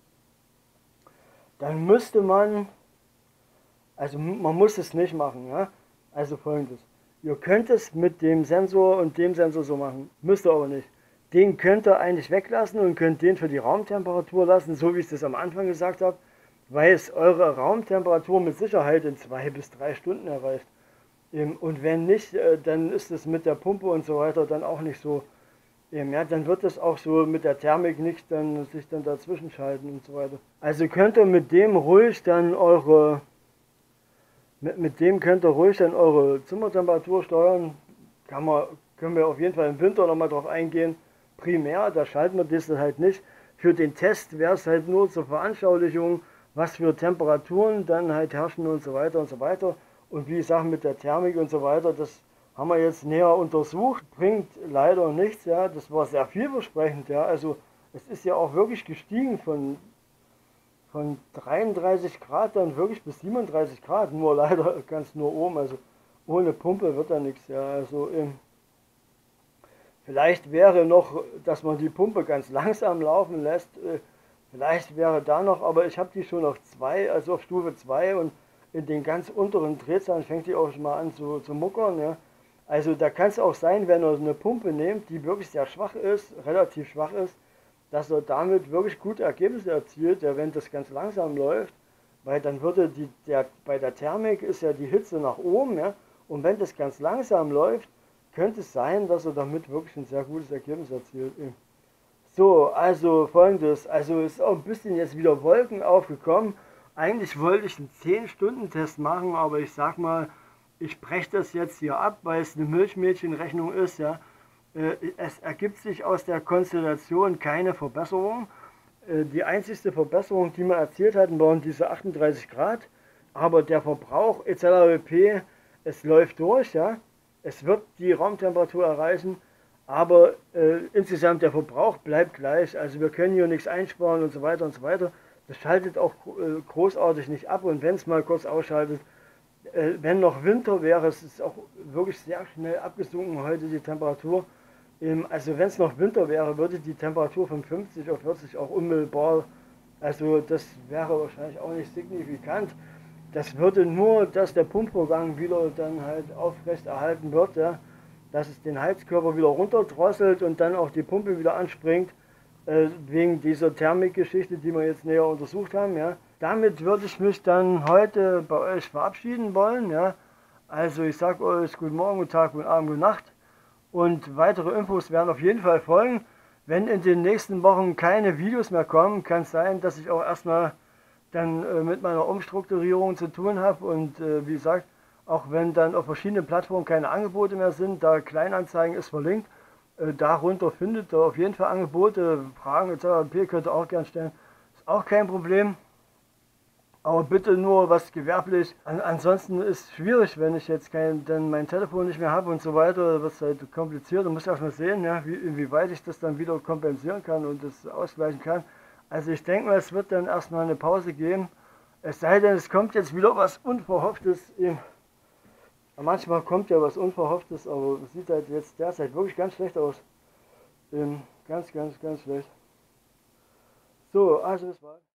[SPEAKER 1] Dann müsste man, also man muss es nicht machen, ja. Also folgendes, ihr könnt es mit dem Sensor und dem Sensor so machen, müsst ihr aber nicht. Den könnt ihr eigentlich weglassen und könnt den für die Raumtemperatur lassen, so wie ich das am Anfang gesagt habe, weil es eure Raumtemperatur mit Sicherheit in zwei bis drei Stunden erreicht. Und wenn nicht, dann ist es mit der Pumpe und so weiter dann auch nicht so. Ja, dann wird es auch so mit der Thermik nicht dann sich dann dazwischen schalten und so weiter. Also könnt ihr mit dem ruhig dann eure, mit, mit dem könnt ihr ruhig dann eure Zimmertemperatur steuern. Kann man, können wir auf jeden Fall im Winter nochmal drauf eingehen. Primär, da schalten wir das halt nicht. Für den Test wäre es halt nur zur Veranschaulichung, was für Temperaturen dann halt herrschen und so weiter und so weiter. Und wie gesagt, mit der Thermik und so weiter, das haben wir jetzt näher untersucht, bringt leider nichts, ja, das war sehr vielversprechend, ja, also es ist ja auch wirklich gestiegen von, von dreiunddreißig Grad dann wirklich bis siebenunddreißig Grad, nur leider ganz nur oben, also ohne Pumpe wird da nichts, ja, also ähm, vielleicht wäre noch, dass man die Pumpe ganz langsam laufen lässt, äh, vielleicht wäre da noch, aber ich habe die schon auf zwei, also auf Stufe zwei, und in den ganz unteren Drehzahlen fängt die auch schon mal an zu, zu muckern. Ja. Also da kann es auch sein, wenn ihr eine Pumpe nehmt, die wirklich sehr schwach ist, relativ schwach ist, dass er damit wirklich gute Ergebnisse erzielt, ja, wenn das ganz langsam läuft, weil dann würde die, der, bei der Thermik ist ja die Hitze nach oben, ja, und wenn das ganz langsam läuft, könnte es sein, dass er damit wirklich ein sehr gutes Ergebnis erzielt. So, also folgendes, also ist auch ein bisschen jetzt wieder Wolken aufgekommen. Eigentlich wollte ich einen zehn Stunden Test machen, aber ich sag mal, ich breche das jetzt hier ab, weil es eine Milchmädchenrechnung ist. Ja. Es ergibt sich aus der Konstellation keine Verbesserung. Die einzigste Verbesserung, die wir erzielt hatten, waren diese achtunddreißig Grad. Aber der Verbrauch et cetera pp., es läuft durch. Ja. Es wird die Raumtemperatur erreichen, aber äh, insgesamt der Verbrauch bleibt gleich. Also wir können hier nichts einsparen und so weiter und so weiter. Das schaltet auch äh, großartig nicht ab, und wenn es mal kurz ausschaltet, äh, wenn noch Winter wäre, es ist auch wirklich sehr schnell abgesunken heute die Temperatur. Ähm, also wenn es noch Winter wäre, würde die Temperatur von fünfzig auf vierzig auch unmittelbar, also das wäre wahrscheinlich auch nicht signifikant. Das würde nur, dass der Pumpvorgang wieder dann halt aufrecht erhalten wird, ja, dass es den Heizkörper wieder runterdrosselt und dann auch die Pumpe wieder anspringt. Wegen dieser Thermikgeschichte, die wir jetzt näher untersucht haben. Ja. Damit würde ich mich dann heute bei euch verabschieden wollen. Ja. Also ich sage euch guten Morgen, guten Tag, guten Abend, gute Nacht. Und weitere Infos werden auf jeden Fall folgen. Wenn in den nächsten Wochen keine Videos mehr kommen, kann es sein, dass ich auch erstmal dann äh, mit meiner Umstrukturierung zu tun habe. Und äh, wie gesagt, auch wenn dann auf verschiedenen Plattformen keine Angebote mehr sind, da Kleinanzeigen ist verlinkt,
[SPEAKER 2] Äh, darunter findet ihr auf jeden Fall Angebote, Fragen et cetera pp. Könnt ihr auch gerne stellen. Ist auch kein Problem. Aber bitte nur was gewerblich. An, ansonsten ist es schwierig, wenn ich jetzt kein, dann mein Telefon nicht mehr habe und so weiter. Das ist halt kompliziert. Du musst erstmal sehen, ja, wie, inwieweit ich das dann wieder kompensieren kann und das ausgleichen kann. Also ich denke mal, es wird dann erstmal eine Pause geben. Es sei denn, es kommt jetzt wieder was Unverhofftes. Manchmal kommt ja was Unverhofftes, aber es sieht halt jetzt derzeit wirklich ganz schlecht aus. Ganz, ganz, ganz schlecht. So, also das war's.